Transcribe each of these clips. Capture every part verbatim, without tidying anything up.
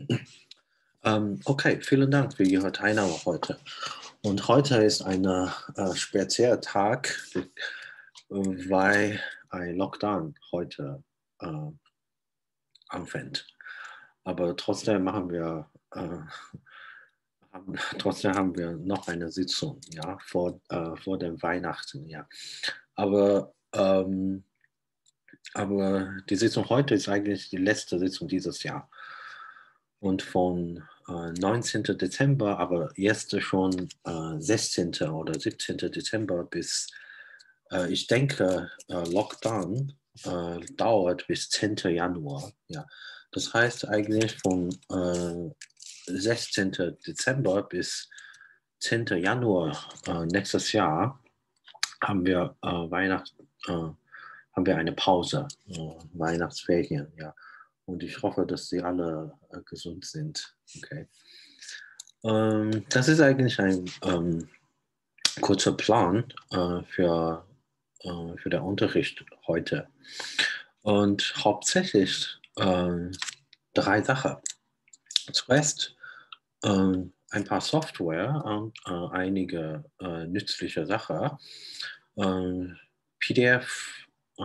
Ähm, okay, vielen Dank für Ihre Teilnahme heute. Und heute ist ein äh, spezieller Tag, äh, weil ein Lockdown heute äh, anfängt. Aber trotzdem machen wir, äh, haben, trotzdem haben wir noch eine Sitzung, ja, vor, äh, vor dem Weihnachten, ja. Aber, ähm, aber die Sitzung heute ist eigentlich die letzte Sitzung dieses Jahr. Und von äh, neunzehnten Dezember, aber jetzt schon äh, sechzehnten oder siebzehnten Dezember bis, äh, ich denke, äh, Lockdown äh, dauert bis zehnten Januar. Ja. Das heißt eigentlich von äh, sechzehnten Dezember bis zehnten Januar äh, nächstes Jahr haben wir äh, Weihnacht, äh, haben wir eine Pause, äh, Weihnachtsferien, ja. Und ich hoffe, dass sie alle äh, gesund sind. Okay. Ähm, das ist eigentlich ein ähm, kurzer Plan äh, für, äh, für den Unterricht heute. Und hauptsächlich äh, drei Sachen. Zuerst äh, ein paar Software und äh, einige äh, nützliche Sachen. Äh, P D F äh,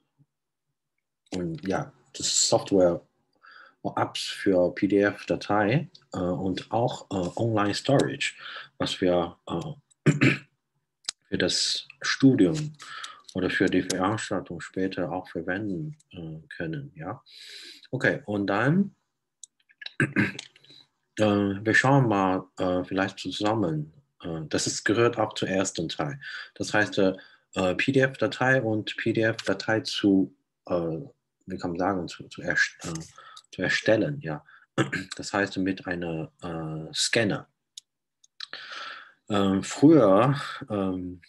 und ja, das Software Apps für P D F-Datei äh, und auch äh, Online-Storage, was wir äh, für das Studium oder für die Veranstaltung später auch verwenden äh, können. Ja? Okay, und dann, äh, wir schauen mal äh, vielleicht zusammen. Äh, das ist, gehört auch zum ersten Teil. Das heißt, äh, P D F-Datei und P D F-Datei zu, äh, wie kann man sagen, zu, zu, erst, äh, zu erstellen. Ja. Das heißt mit einem äh, Scanner. Ähm, früher, ähm,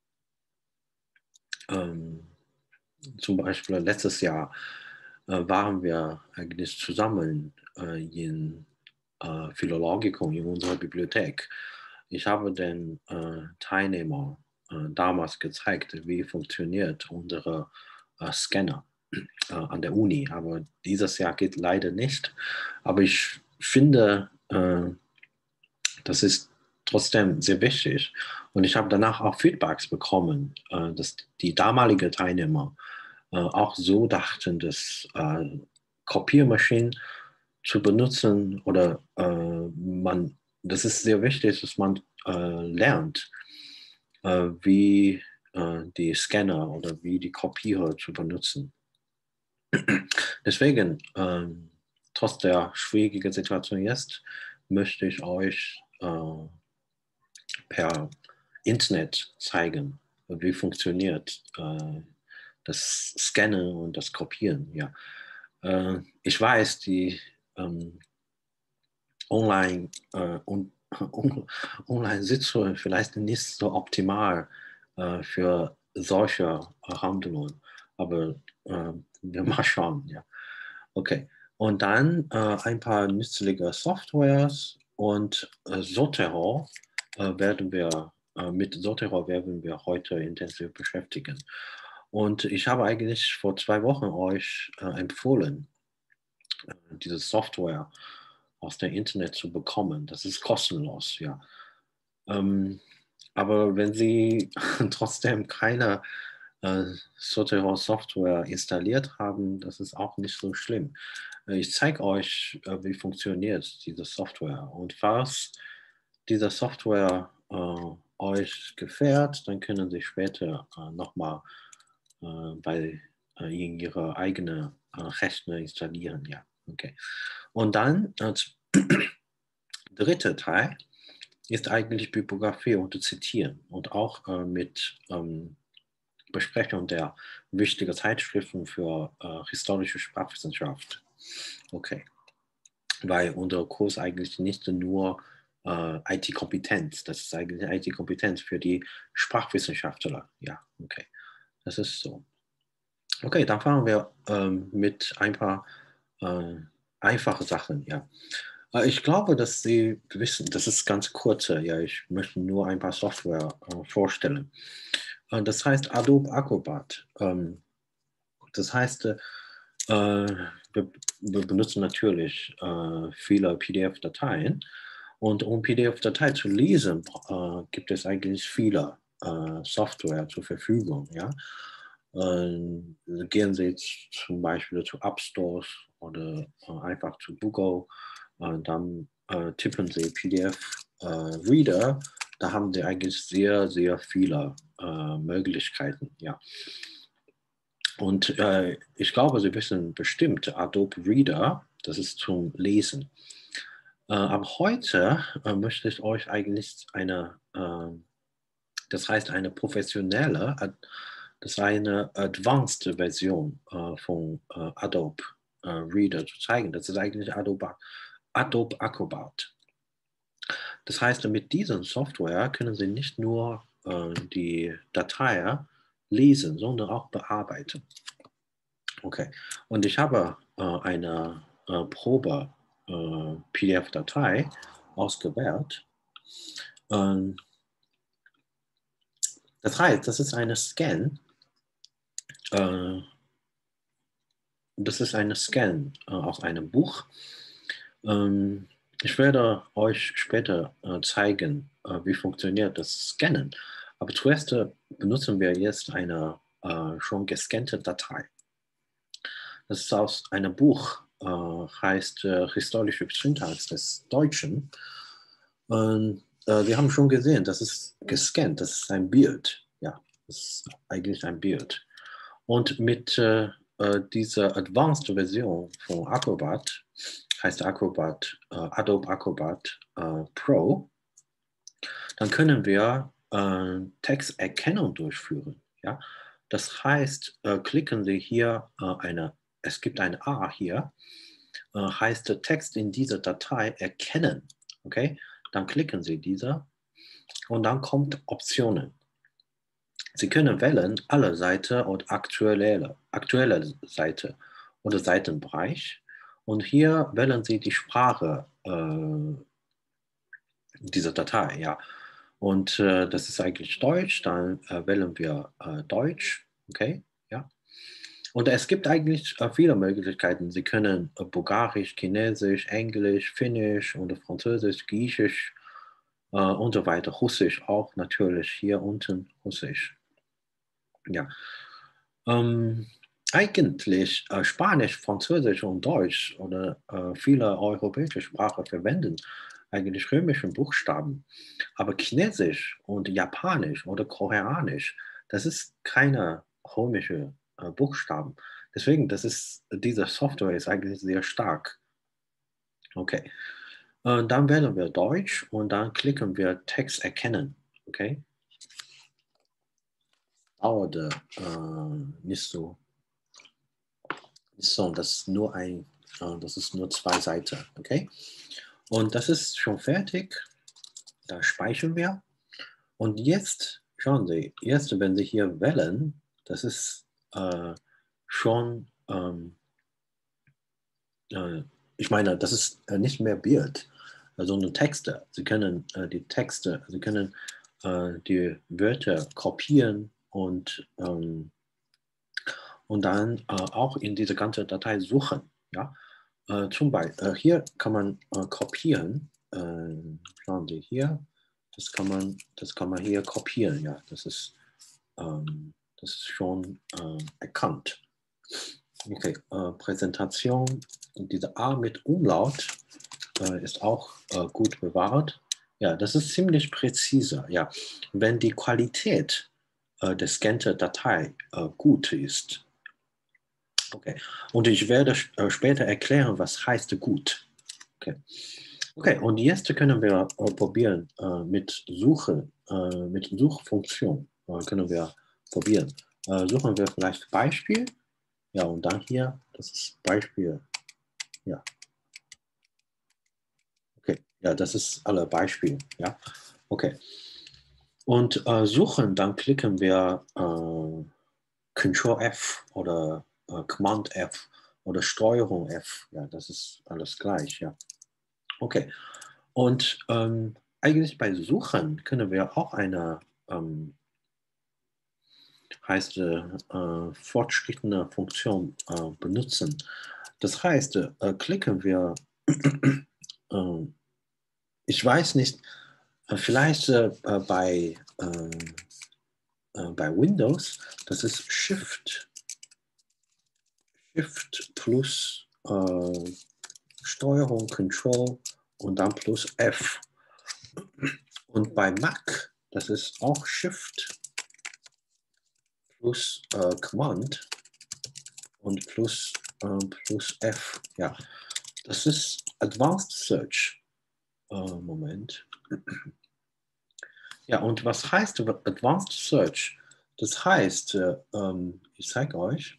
ähm, zum Beispiel letztes Jahr, äh, waren wir eigentlich zusammen äh, in äh, Philologikum in unserer Bibliothek. Ich habe den äh, Teilnehmern äh, damals gezeigt, wie funktioniert unsere äh, Scanner äh, an der Uni. Aber dieses Jahr geht leider nicht. Aber ich finde, äh, das ist trotzdem sehr wichtig. Und ich habe danach auch Feedbacks bekommen, äh, dass die damaligen Teilnehmer äh, auch so dachten, dass äh, Kopiermaschinen zu benutzen oder äh, man, das ist sehr wichtig, dass man äh, lernt, äh, wie äh, die Scanner oder wie die Kopierer zu benutzen. Deswegen, ähm, trotz der schwierigen Situation jetzt, möchte ich euch äh, per Internet zeigen, wie funktioniert äh, das Scannen und das Kopieren. Ja. Äh, ich weiß, die ähm, Online, äh, und, Online-Sitzungen vielleicht nicht so optimal äh, für solche äh, Handlungen, aber äh, wir mal schauen. Ja. Okay. Und dann äh, ein paar nützliche Softwares und äh, Zotero äh, werden wir, äh, mit Zotero werden wir heute intensiv beschäftigen. Und ich habe eigentlich vor zwei Wochen euch äh, empfohlen, äh, diese Software aus dem Internet zu bekommen. Das ist kostenlos, ja. Ähm, aber wenn Sie trotzdem keine äh, Zotero Software installiert haben, das ist auch nicht so schlimm. Äh, Ich zeige euch, äh, wie funktioniert diese Software. Und falls diese Software äh, euch gefällt, dann können Sie später äh, nochmal äh, bei äh, in Ihre eigene äh, Rechner installieren. Ja, okay. Und dann äh, dritter Teil ist eigentlich Bibliografie und Zitieren und auch äh, mit ähm, Besprechung der wichtigen Zeitschriften für äh, historische Sprachwissenschaft. Okay, weil unser Kurs eigentlich nicht nur äh, I T-Kompetenz, das ist eigentlich I T-Kompetenz für die Sprachwissenschaftler. Ja, okay, das ist so. Okay, dann fangen wir ähm, mit ein paar äh, einfachen Sachen. Ja. Äh, Ich glaube, dass Sie wissen, das ist ganz kurz. Ja, ich möchte nur ein paar Software äh, vorstellen. Äh, das heißt Adobe Acrobat. Ähm, das heißt, äh, wir, wir benutzen natürlich äh, viele P D F-Dateien. Und um P D F-Datei zu lesen, äh, gibt es eigentlich viele äh, Software zur Verfügung. Ja? Ähm, gehen Sie zum Beispiel zu App Stores oder äh, einfach zu Google, äh, dann äh, tippen Sie P D F-Reader. Äh, da haben Sie eigentlich sehr, sehr viele äh, Möglichkeiten. Ja. Und äh, ich glaube, Sie wissen bestimmt Adobe Reader, das ist zum Lesen. Äh, aber heute äh, möchte ich euch eigentlich eine, äh, das heißt eine professionelle, äh, das ist eine advanced Version äh, von äh, Adobe äh, Reader zu zeigen. Das ist eigentlich Adobe, Adobe Acrobat. Das heißt, mit dieser Software können Sie nicht nur äh, die Datei lesen, sondern auch bearbeiten. Okay, und ich habe äh, eine äh, Probe äh, P D F-Datei ausgewählt. Ähm, das heißt, das ist eine Scan. Äh, das ist eine Scan äh, aus einem Buch. Ähm, ich werde euch später äh, zeigen, äh, wie funktioniert das Scannen. Aber zuerst äh, benutzen wir jetzt eine äh, schon gescannte Datei. Das ist aus einem Buch, äh, heißt äh, Historische Syntax des Deutschen. Und äh, wir haben schon gesehen, das ist gescannt, das ist ein Bild. Ja, das ist eigentlich ein Bild. Und mit äh, äh, dieser Advanced Version von Acrobat, heißt Acrobat, äh, Adobe Acrobat äh, Pro, dann können wir äh, Texterkennung durchführen. Ja? Das heißt, äh, klicken Sie hier äh, eine, es gibt ein A hier, äh, heißt der Text in dieser Datei erkennen. Okay? Dann klicken Sie diese und dann kommt Optionen. Sie können wählen alle Seite und aktuelle, aktuelle Seite oder Seitenbereich. Und hier wählen Sie die Sprache äh, dieser Datei. Ja. Und äh, das ist eigentlich Deutsch, dann äh, wählen wir äh, Deutsch. Okay, ja. Und es gibt eigentlich äh, viele Möglichkeiten. Sie können äh, Bulgarisch, Chinesisch, Englisch, Finnisch und Französisch, Griechisch äh, und so weiter. Russisch auch natürlich, hier unten Russisch. Ja. Ähm, eigentlich äh, Spanisch, Französisch und Deutsch oder äh, viele europäische Sprachen verwenden eigentlich römische Buchstaben. Aber Chinesisch und Japanisch oder Koreanisch, das ist keine römische äh, Buchstaben. Deswegen, das ist, diese Software ist eigentlich sehr stark. Okay. Äh, dann wählen wir Deutsch und dann klicken wir Text erkennen. Okay. Dauerte äh, nicht so. So, das ist nur ein, äh, das ist nur zwei Seiten. Okay. Und das ist schon fertig. Da speichern wir. Und jetzt, schauen Sie, jetzt, wenn Sie hier wählen, das ist äh, schon, ähm, äh, ich meine, das ist äh, nicht mehr Bild, sondern Texte. Sie können äh, die Texte, Sie können äh, die Wörter kopieren und, ähm, und dann äh, auch in diese ganze Datei suchen. Ja? Äh, zum Beispiel, äh, hier kann man äh, kopieren. Äh, schauen Sie hier, das kann man, das kann man hier kopieren. Ja, das ist, ähm, das ist schon äh, erkannt. Okay, äh, Präsentation. Und diese A mit Umlaut äh, ist auch äh, gut bewahrt. Ja, das ist ziemlich präzise. Ja, wenn die Qualität äh, der scannten Datei äh, gut ist. Okay, und ich werde äh, später erklären, was heißt gut. Okay. Okay, und jetzt können wir äh, probieren äh, mit Suche, äh, mit Suchfunktion äh, können wir probieren. Äh, suchen wir vielleicht Beispiel. Ja, und dann hier, das ist Beispiel. Ja. Okay, ja, das ist alle Beispiele. Ja, okay. Und äh, suchen, dann klicken wir äh, Control F oder äh, Command F oder Steuerung F. Ja, das ist alles gleich. Ja, okay. Und ähm, eigentlich bei Suchen können wir auch eine ähm, heißt äh, fortschrittende Funktion äh, benutzen. Das heißt, äh, klicken wir, äh, ich weiß nicht, äh, vielleicht äh, bei, äh, äh, bei Windows, das ist Shift, Shift plus äh, Steuerung, Control und dann plus F. Und bei Mac, das ist auch Shift plus äh, Command und plus, äh, plus F. Ja, das ist Advanced Search. Äh, Moment. Ja, und was heißt Advanced Search? Das heißt, äh, ähm, ich zeige euch,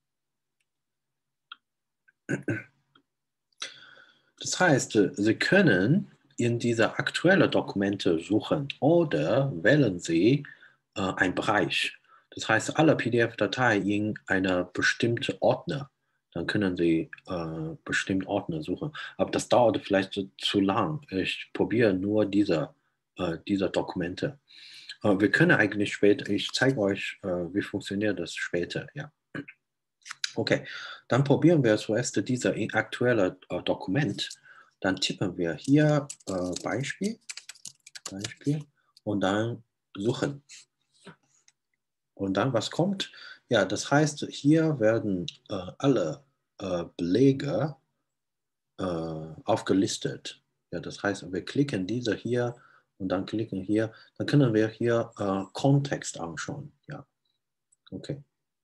das heißt, äh, Sie können in diese aktuellen Dokumente suchen oder wählen Sie äh, einen Bereich. Das heißt, alle P D F-Dateien in einer bestimmten Ordner. Dann können Sie äh, bestimmte Ordner suchen. Aber das dauert vielleicht zu lang. Ich probiere nur diese, äh, diese Dokumente. Äh, wir können eigentlich später, ich zeige euch, äh, wie funktioniert das später. Ja. Okay, dann probieren wir zuerst dieses aktuelle äh, Dokument. Dann tippen wir hier äh, Beispiel, Beispiel und dann suchen. Und dann, was kommt? Ja, das heißt, hier werden äh, alle äh, Belege äh, aufgelistet. Ja, das heißt, wir klicken diese hier und dann klicken hier. Dann können wir hier äh, Kontext anschauen. Ja, okay.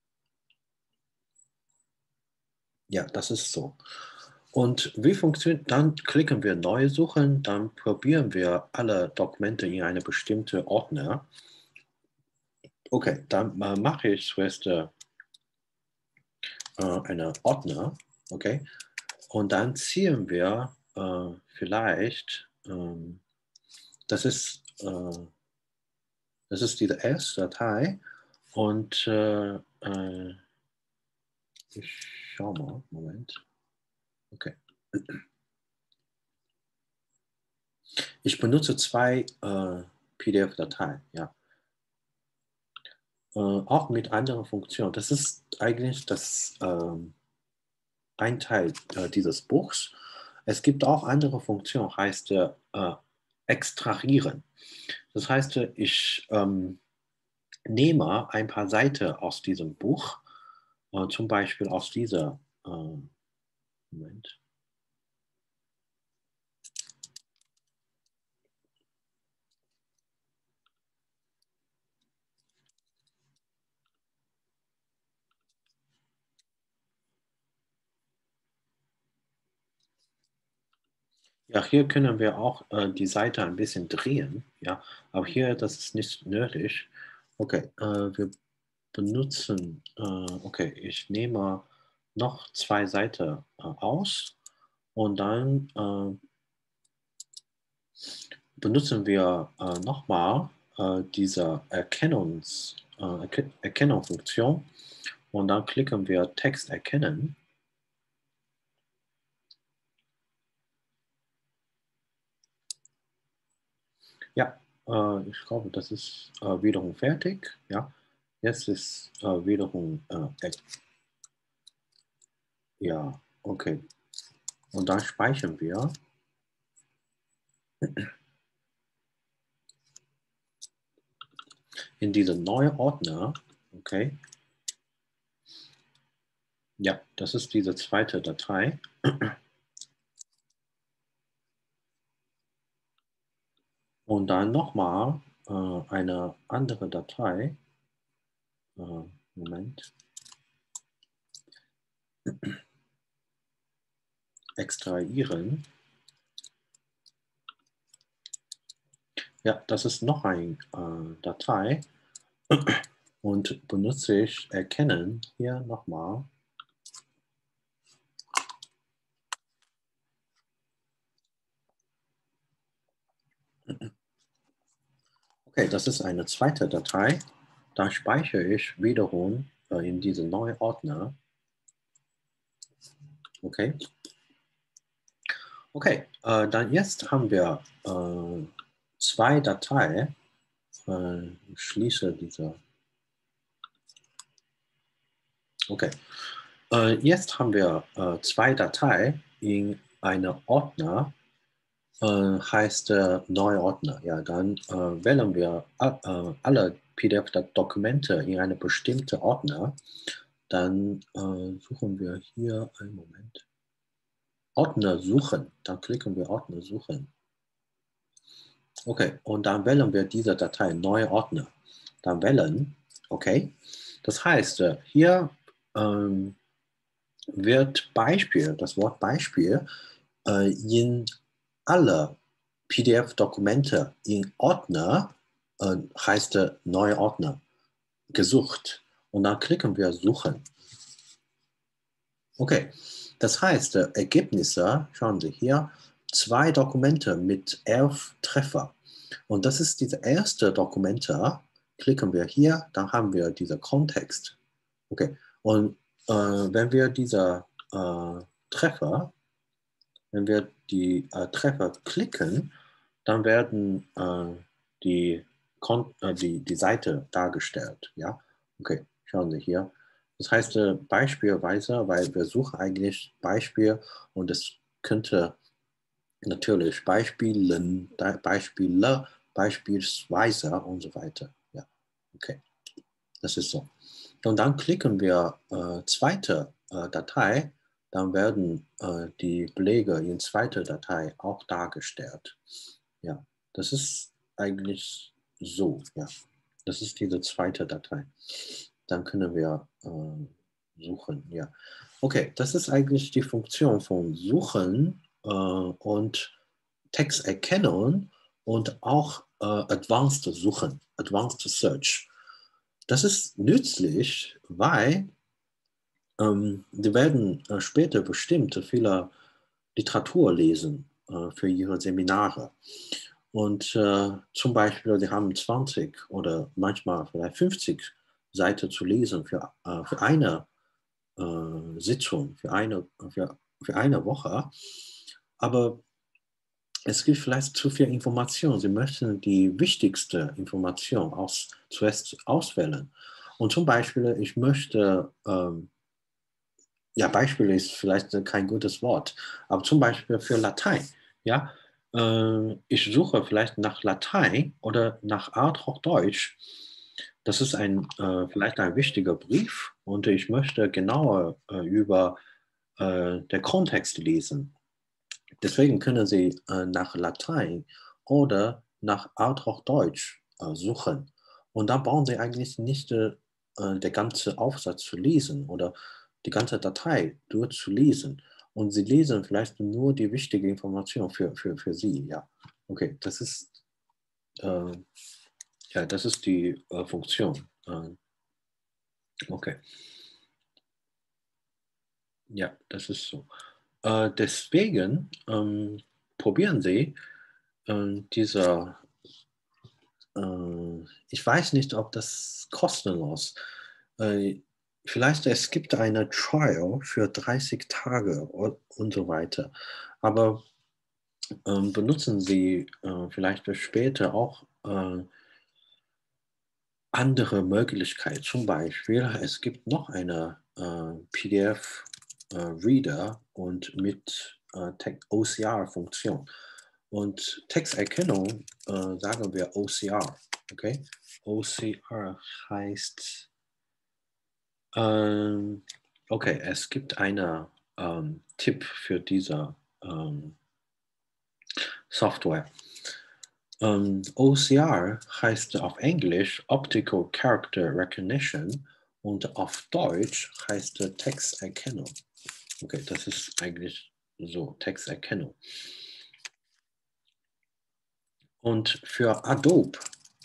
Ja, das ist so. Und wie funktioniert, dann klicken wir Neu suchen, dann probieren wir alle Dokumente in eine bestimmte Ordner. Okay, dann äh, mache ich zuerst äh, eine Ordner, okay, und dann ziehen wir äh, vielleicht, ähm, das ist, äh, das ist diese S-Datei und äh, äh, ich schau mal, Moment, okay. Ich benutze zwei äh, P D F-Dateien, ja. Äh, auch mit anderen Funktionen. Das ist eigentlich das ähm, ein Teil äh, dieses Buchs. Es gibt auch andere Funktionen, heißt äh, extrahieren. Das heißt, ich ähm, nehme ein paar Seiten aus diesem Buch, äh, zum Beispiel aus dieser, äh, Moment. Ja, hier können wir auch äh, die Seite ein bisschen drehen, ja, aber hier, das ist nicht nötig. Okay, äh, wir benutzen, äh, okay, ich nehme noch zwei Seiten äh, aus und dann äh, benutzen wir äh, nochmal äh, diese Erkennungs, äh, Erkennungsfunktion und dann klicken wir Text erkennen. Ja, äh, ich glaube, das ist äh, wiederum fertig. Ja, jetzt ist äh, wiederum, äh, ja, okay. Und dann speichern wir. In diese neue Ordner, okay. Ja, das ist diese zweite Datei. Und dann nochmal äh, eine andere Datei. Äh, Moment. Extrahieren. Ja, das ist noch eine äh, Datei. Und benutze ich erkennen hier nochmal. Okay, das ist eine zweite Datei. Da speichere ich wiederum äh, in diese neue Ordner. Okay. Okay, äh, dann jetzt haben wir äh, zwei Dateien. Äh, ich schließe diese. Okay. Äh, jetzt haben wir äh, zwei Dateien in einem Ordner, äh, heißt äh, Neuer Ordner. Ja, dann äh, wählen wir a- äh, alle P D F-Dokumente in eine bestimmte Ordner. Dann äh, suchen wir hier, einen Moment, Ordner suchen. Dann klicken wir Ordner suchen. Okay, und dann wählen wir diese Datei, neue Ordner. Dann wählen, okay. Das heißt, äh, hier ähm, wird Beispiel, das Wort Beispiel, äh, in alle P D F-Dokumente in Ordner, äh, heißt äh, neue Ordner, gesucht. Und dann klicken wir Suchen. Okay, das heißt, äh, Ergebnisse, schauen Sie hier, zwei Dokumente mit elf Treffer. Und das ist diese erste Dokumente. Klicken wir hier, dann haben wir diesen Kontext. Okay, und äh, wenn wir diese äh, Treffer, wenn wir die äh, Treffer klicken, dann werden äh, die, Kon äh, die, die Seite dargestellt. Ja, okay, schauen Sie hier. Das heißt äh, beispielsweise, weil wir suchen eigentlich Beispiel und es könnte natürlich Beispielen, Beispiele, beispielsweise und so weiter. Ja, okay, das ist so. Und dann klicken wir äh, zweite äh, Datei, dann werden äh, die Belege in zweiter Datei auch dargestellt. Ja, das ist eigentlich so. Ja, das ist diese zweite Datei. Dann können wir äh, suchen. Ja, okay, das ist eigentlich die Funktion von Suchen äh, und Texterkennung und auch äh, Advanced Suchen, Advanced Search. Das ist nützlich, weil ähm, die werden äh, später bestimmt viele Literatur lesen äh, für ihre Seminare. Und äh, zum Beispiel, sie haben zwanzig oder manchmal vielleicht fünfzig Seiten zu lesen für, äh, für eine äh, Sitzung, für eine, für, für eine Woche. Aber es gibt vielleicht zu viel Information. Sie möchten die wichtigste Information aus, zuerst auswählen. Und zum Beispiel, ich möchte, ähm, ja, Beispiel ist vielleicht kein gutes Wort, aber zum Beispiel für Latein, ja, äh, ich suche vielleicht nach Latein oder nach Art Hochdeutsch. Das ist ein, äh, vielleicht ein wichtiger Brief und ich möchte genauer äh, über äh, den Kontext lesen. Deswegen können Sie äh, nach Latein oder nach Althochdeutsch äh, suchen. Und da brauchen Sie eigentlich nicht äh, den ganzen Aufsatz zu lesen oder die ganze Datei durchzulesen. Und Sie lesen vielleicht nur die wichtige Information für, für, für Sie. Ja, okay, das ist, äh, ja, das ist die äh, Funktion. Äh, okay, ja, das ist so. Äh, deswegen ähm, probieren Sie äh, diese Äh, ich weiß nicht, ob das kostenlos. Äh, vielleicht es gibt eine Trial für dreißig Tage und, und so weiter. Aber ähm, benutzen Sie äh, vielleicht für später auch äh, andere Möglichkeiten. Zum Beispiel, es gibt noch eine äh, P D F-Reader und mit äh, O C R-Funktion. Und Texterkennung äh, sagen wir O C R. Okay? O C R heißt, ähm, okay, es gibt einen ähm, Tipp für diese ähm, Software. Ähm, O C R heißt auf Englisch Optical Character Recognition und auf Deutsch heißt Texterkennung. Okay, das ist eigentlich so, Texterkennung. Und für Adobe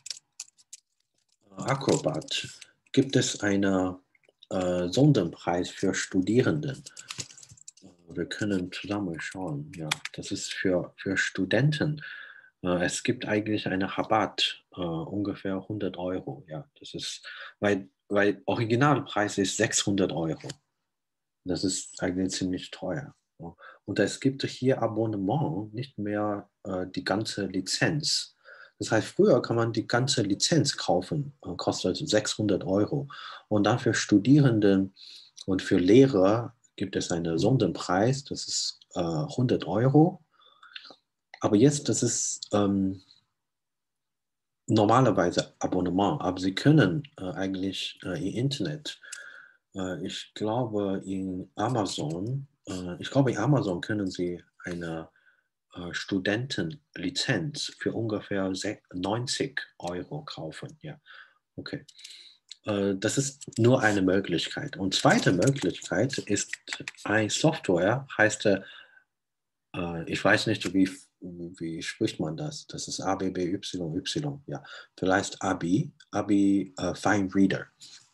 Acrobat gibt es einen äh, Sonderpreis für Studierenden. Wir können zusammen schauen. Ja, das ist für, für Studenten. Äh, es gibt eigentlich einen Rabatt, äh, ungefähr hundert Euro. Ja, das ist, weil, weil Originalpreis ist sechshundert Euro. Das ist eigentlich ziemlich teuer. Ja. Und es gibt hier Abonnement, nicht mehr äh, die ganze Lizenz. Das heißt, früher kann man die ganze Lizenz kaufen, äh, kostet sechshundert Euro. Und dann für Studierende Und für Lehrer gibt es einen Sonderpreis, das ist äh, hundert Euro. Aber jetzt, das ist ähm, normalerweise Abonnement, aber Sie können äh, eigentlich äh, im Internet, äh, ich glaube in Amazon, äh, ich glaube in Amazon können Sie eine äh, Studentenlizenz für ungefähr neunzig Euro kaufen. Ja, okay. Äh, das ist nur eine Möglichkeit. Und zweite Möglichkeit ist eine Software, heißt, äh, ich weiß nicht, wie, wie spricht man das? Das ist A B B Y Y, ja. Vielleicht Abi, Abi äh, Fine Reader.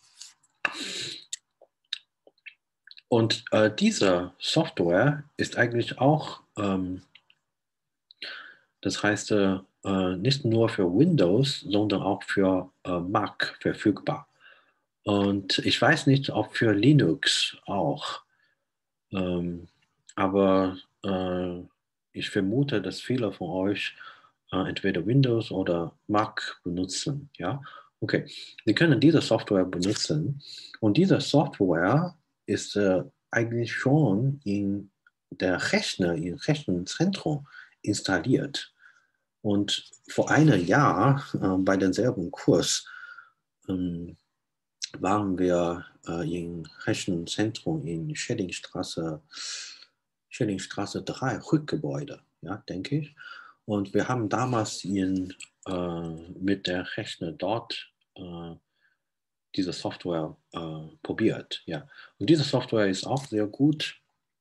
Und äh, diese Software ist eigentlich auch, ähm, das heißt, äh, nicht nur für Windows, sondern auch für äh, Mac verfügbar. Und ich weiß nicht, ob für Linux auch. Ähm, aber äh, ich vermute, dass viele von euch äh, entweder Windows oder Mac benutzen. Ja, okay. Sie können diese Software benutzen und diese Software ist äh, eigentlich schon in der Rechner, im Rechenzentrum installiert. Und vor einem Jahr äh, bei demselben Kurs ähm, waren wir äh, im Rechenzentrum in Schellingstraße, Schellingstraße drei, Rückgebäude, ja, denke ich. Und wir haben damals in, äh, mit der Rechner dort äh, diese Software äh, probiert. Ja. Und diese Software ist auch sehr gut,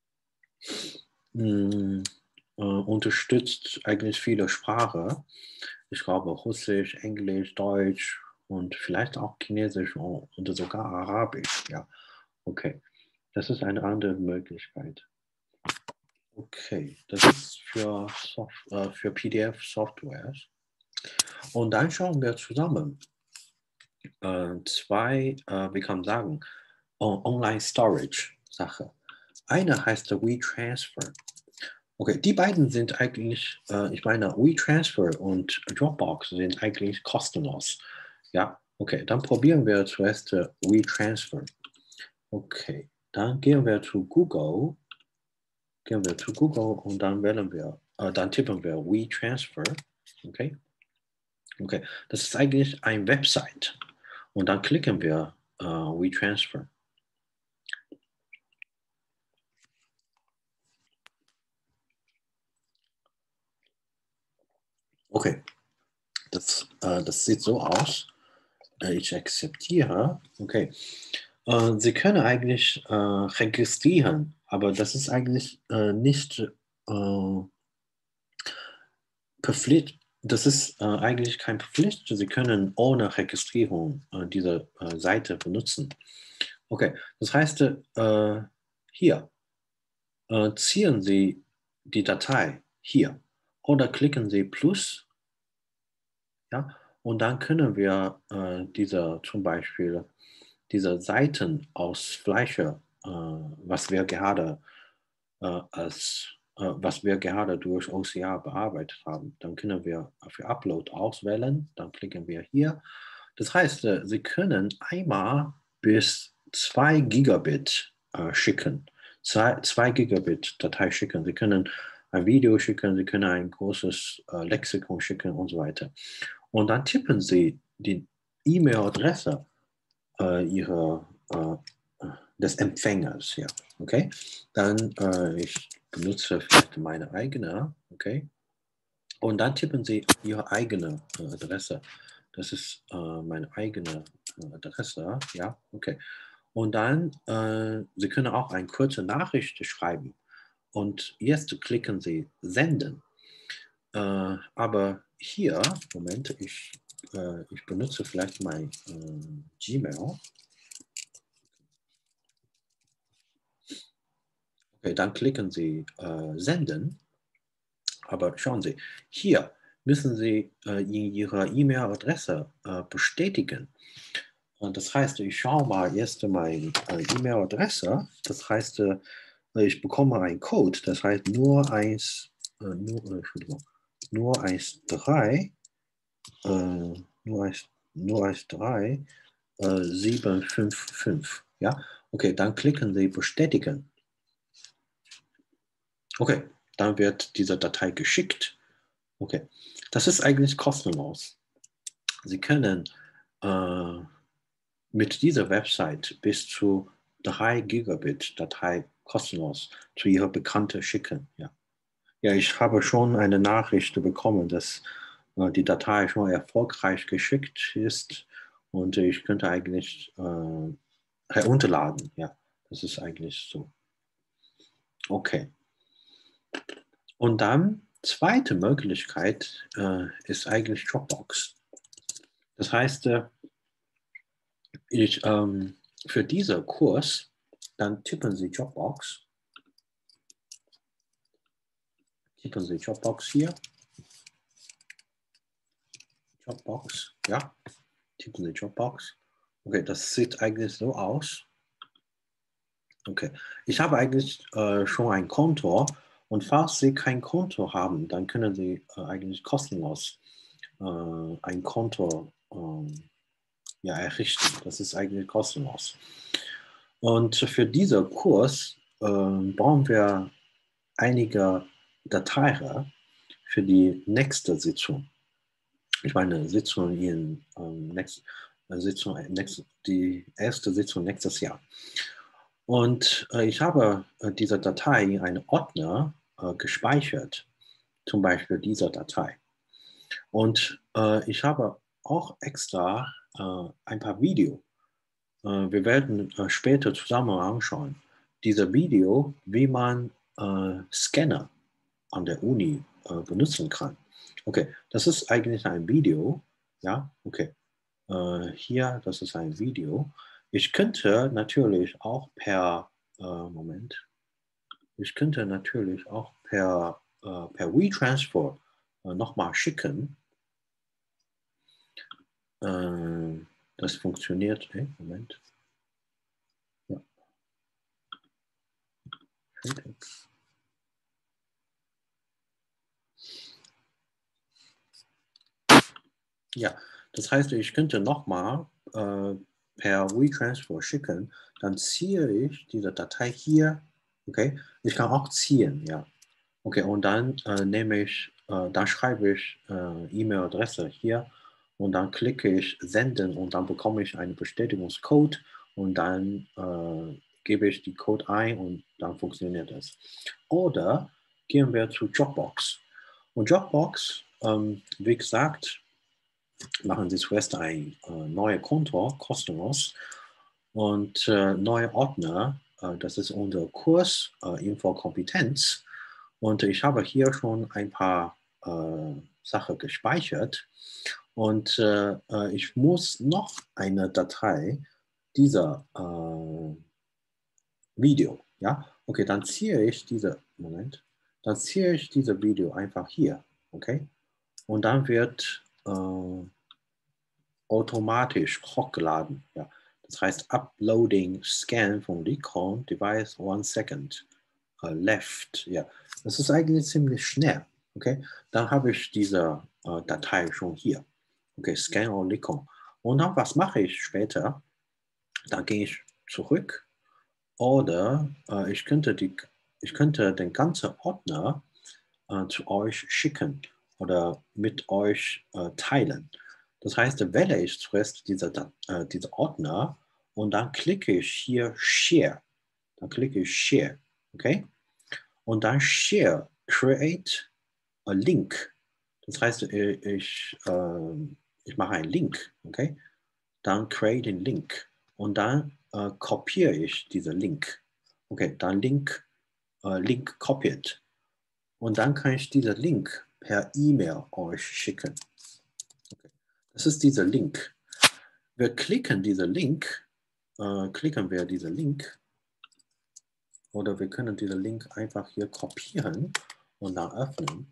mh, äh, unterstützt eigentlich viele Sprachen. Ich glaube Russisch, Englisch, Deutsch und vielleicht auch Chinesisch und sogar Arabisch. Ja, okay. Das ist eine andere Möglichkeit. Okay, das ist für, Soft äh, für P D F-Softwares. Und dann schauen wir zusammen äh, zwei, äh, wie kann man sagen, Online-Storage-Sache. Eine heißt WeTransfer. Okay, die beiden sind eigentlich, äh, ich meine, WeTransfer und Dropbox sind eigentlich kostenlos. Ja, okay, dann probieren wir zuerst äh, WeTransfer. Okay, dann gehen wir zu Google, gehen wir zu Google und dann wählen wir, äh, dann tippen wir WeTransfer. Okay, okay, das ist eigentlich eine Website und dann klicken wir äh, WeTransfer. Okay, das, äh, das sieht so aus. Ich akzeptiere. Okay. Äh, Sie können eigentlich äh, registrieren, aber das ist eigentlich äh, nicht äh, Pflicht. Das ist äh, eigentlich kein Pflicht. Sie können ohne Registrierung äh, diese äh, Seite benutzen. Okay, das heißt, äh, hier äh, ziehen Sie die Datei hier oder klicken Sie Plus, ja, und dann können wir äh, diese zum Beispiel diese Seiten aus Fleischer, äh, was wir gerade äh, als äh, was wir gerade durch O C R bearbeitet haben, dann können wir für Upload auswählen, dann klicken wir hier. Das heißt, äh, Sie können einmal bis zwei Gigabit äh, schicken, zwei, zwei Gigabit Datei schicken. Sie können ein Video schicken, Sie können ein großes äh, Lexikon schicken und so weiter. Und dann tippen Sie die E-Mail-Adresse äh, ihrer, äh, des Empfängers hier. Okay, dann äh, ich benutze vielleicht meine eigene. Okay, und dann tippen Sie Ihre eigene äh, Adresse. Das ist äh, meine eigene äh, Adresse. Ja, okay. Und dann, äh, Sie können auch eine kurze Nachricht schreiben. Und jetzt klicken Sie Senden. Äh, aber hier, Moment, ich, äh, ich benutze vielleicht mein äh, Gmail. Okay, dann klicken Sie äh, Senden. Aber schauen Sie, hier müssen Sie äh, Ihre E-Mail-Adresse äh, bestätigen. Und das heißt, ich schaue mal erst meine äh, E-Mail-Adresse. Das heißt, äh, ich bekomme einen Code. Das heißt nur eins, äh, nur, äh, Entschuldigung, nur eins drei, äh, nur eins, nur eins drei, äh, sieben fünf fünf. Ja, Okay, dann klicken Sie Bestätigen. Okay, dann wird diese Datei geschickt. Okay, das ist eigentlich kostenlos. Sie können äh, mit dieser Website bis zu drei Gigabit Datei kostenlos zu Ihrer Bekannte schicken. Ja. Ja, ich habe schon eine Nachricht bekommen, dass äh, die Datei schon erfolgreich geschickt ist und ich könnte eigentlich äh, herunterladen. Ja, das ist eigentlich so. Okay. Und dann, zweite Möglichkeit äh, ist eigentlich Dropbox. Das heißt, äh, ich, ähm, für diesen Kurs, dann tippen Sie Dropbox. Tippen Sie Dropbox hier. Dropbox, ja. Tippen Sie Dropbox. Okay, das sieht eigentlich so aus. Okay, ich habe eigentlich äh, schon ein Konto und falls Sie kein Konto haben, dann können Sie äh, eigentlich kostenlos äh, ein Konto äh, ja, errichten. Das ist eigentlich kostenlos. Und für diesen Kurs äh, brauchen wir einige Dateien für die nächste Sitzung. Ich meine, Sitzung in ähm, next, äh, Sitzung, next, die erste Sitzung nächstes Jahr. Und äh, ich habe äh, diese Datei in einen Ordner äh, gespeichert, zum Beispiel diese Datei. Und äh, ich habe auch extra äh, ein paar Videos. Äh, wir werden äh, später zusammen anschauen. Diese Video, wie man äh, Scanner an der Uni äh, benutzen kann. Okay, das ist eigentlich ein Video. Ja, okay. Äh, hier, das ist ein Video. Ich könnte natürlich auch per, äh, Moment, ich könnte natürlich auch per, äh, per WeTransfer äh, nochmal schicken. Äh, das funktioniert, hey, Moment. Ja. Ja, das heißt, ich könnte nochmal äh, per WeTransfer schicken, dann ziehe ich diese Datei hier, okay, ich kann auch ziehen, ja, okay, und dann äh, nehme ich, äh, dann schreibe ich äh, E-Mail-Adresse hier und dann klicke ich Senden und dann bekomme ich einen Bestätigungscode und dann äh, gebe ich die Code ein und dann funktioniert es. Oder gehen wir zu Dropbox. Und Dropbox, ähm, wie gesagt, machen Sie zuerst ein äh, neues Konto, kostenlos. Und äh, neue Ordner, äh, das ist unser Kurs äh, Infokompetenz. Und ich habe hier schon ein paar äh, Sachen gespeichert. Und äh, äh, ich muss noch eine Datei dieser äh, Video, ja, okay, dann ziehe ich diese, Moment, dann ziehe ich diese Video einfach hier, okay, und dann wird äh, automatisch hochgeladen. Ja. Das heißt Uploading Scan von Nikon Device one second uh, left. Ja. Das ist eigentlich ziemlich schnell. Okay. Dann habe ich diese uh, Datei schon hier. Okay, Scan on Nikon. Und dann was mache ich später? Dann gehe ich zurück oder uh, ich, könnte die, ich könnte den ganzen Ordner uh, zu euch schicken oder mit euch uh, teilen. Das heißt, wähle ich zuerst diese, äh, diese Ordner und dann klicke ich hier Share. Dann klicke ich Share, okay? Und dann Share, Create a Link. Das heißt, ich, äh, ich mache einen Link, okay? Dann Create den Link und dann äh, kopiere ich diesen Link. Okay, dann Link, äh, Link kopiert. Und dann kann ich diesen Link per E-Mail euch schicken. Okay. Das ist dieser Link. Wir klicken diesen Link, äh, klicken wir diesen Link oder wir können diesen Link einfach hier kopieren und dann öffnen.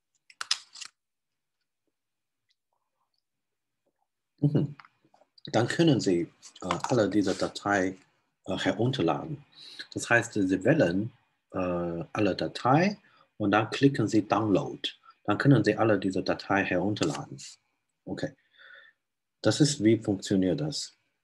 Mhm. Dann können Sie äh, alle diese Datei äh, herunterladen. Das heißt, Sie wählen äh, alle Datei und dann klicken Sie Download. Dann können Sie alle diese Datei herunterladen. Okay. Das ist, wie funktioniert das?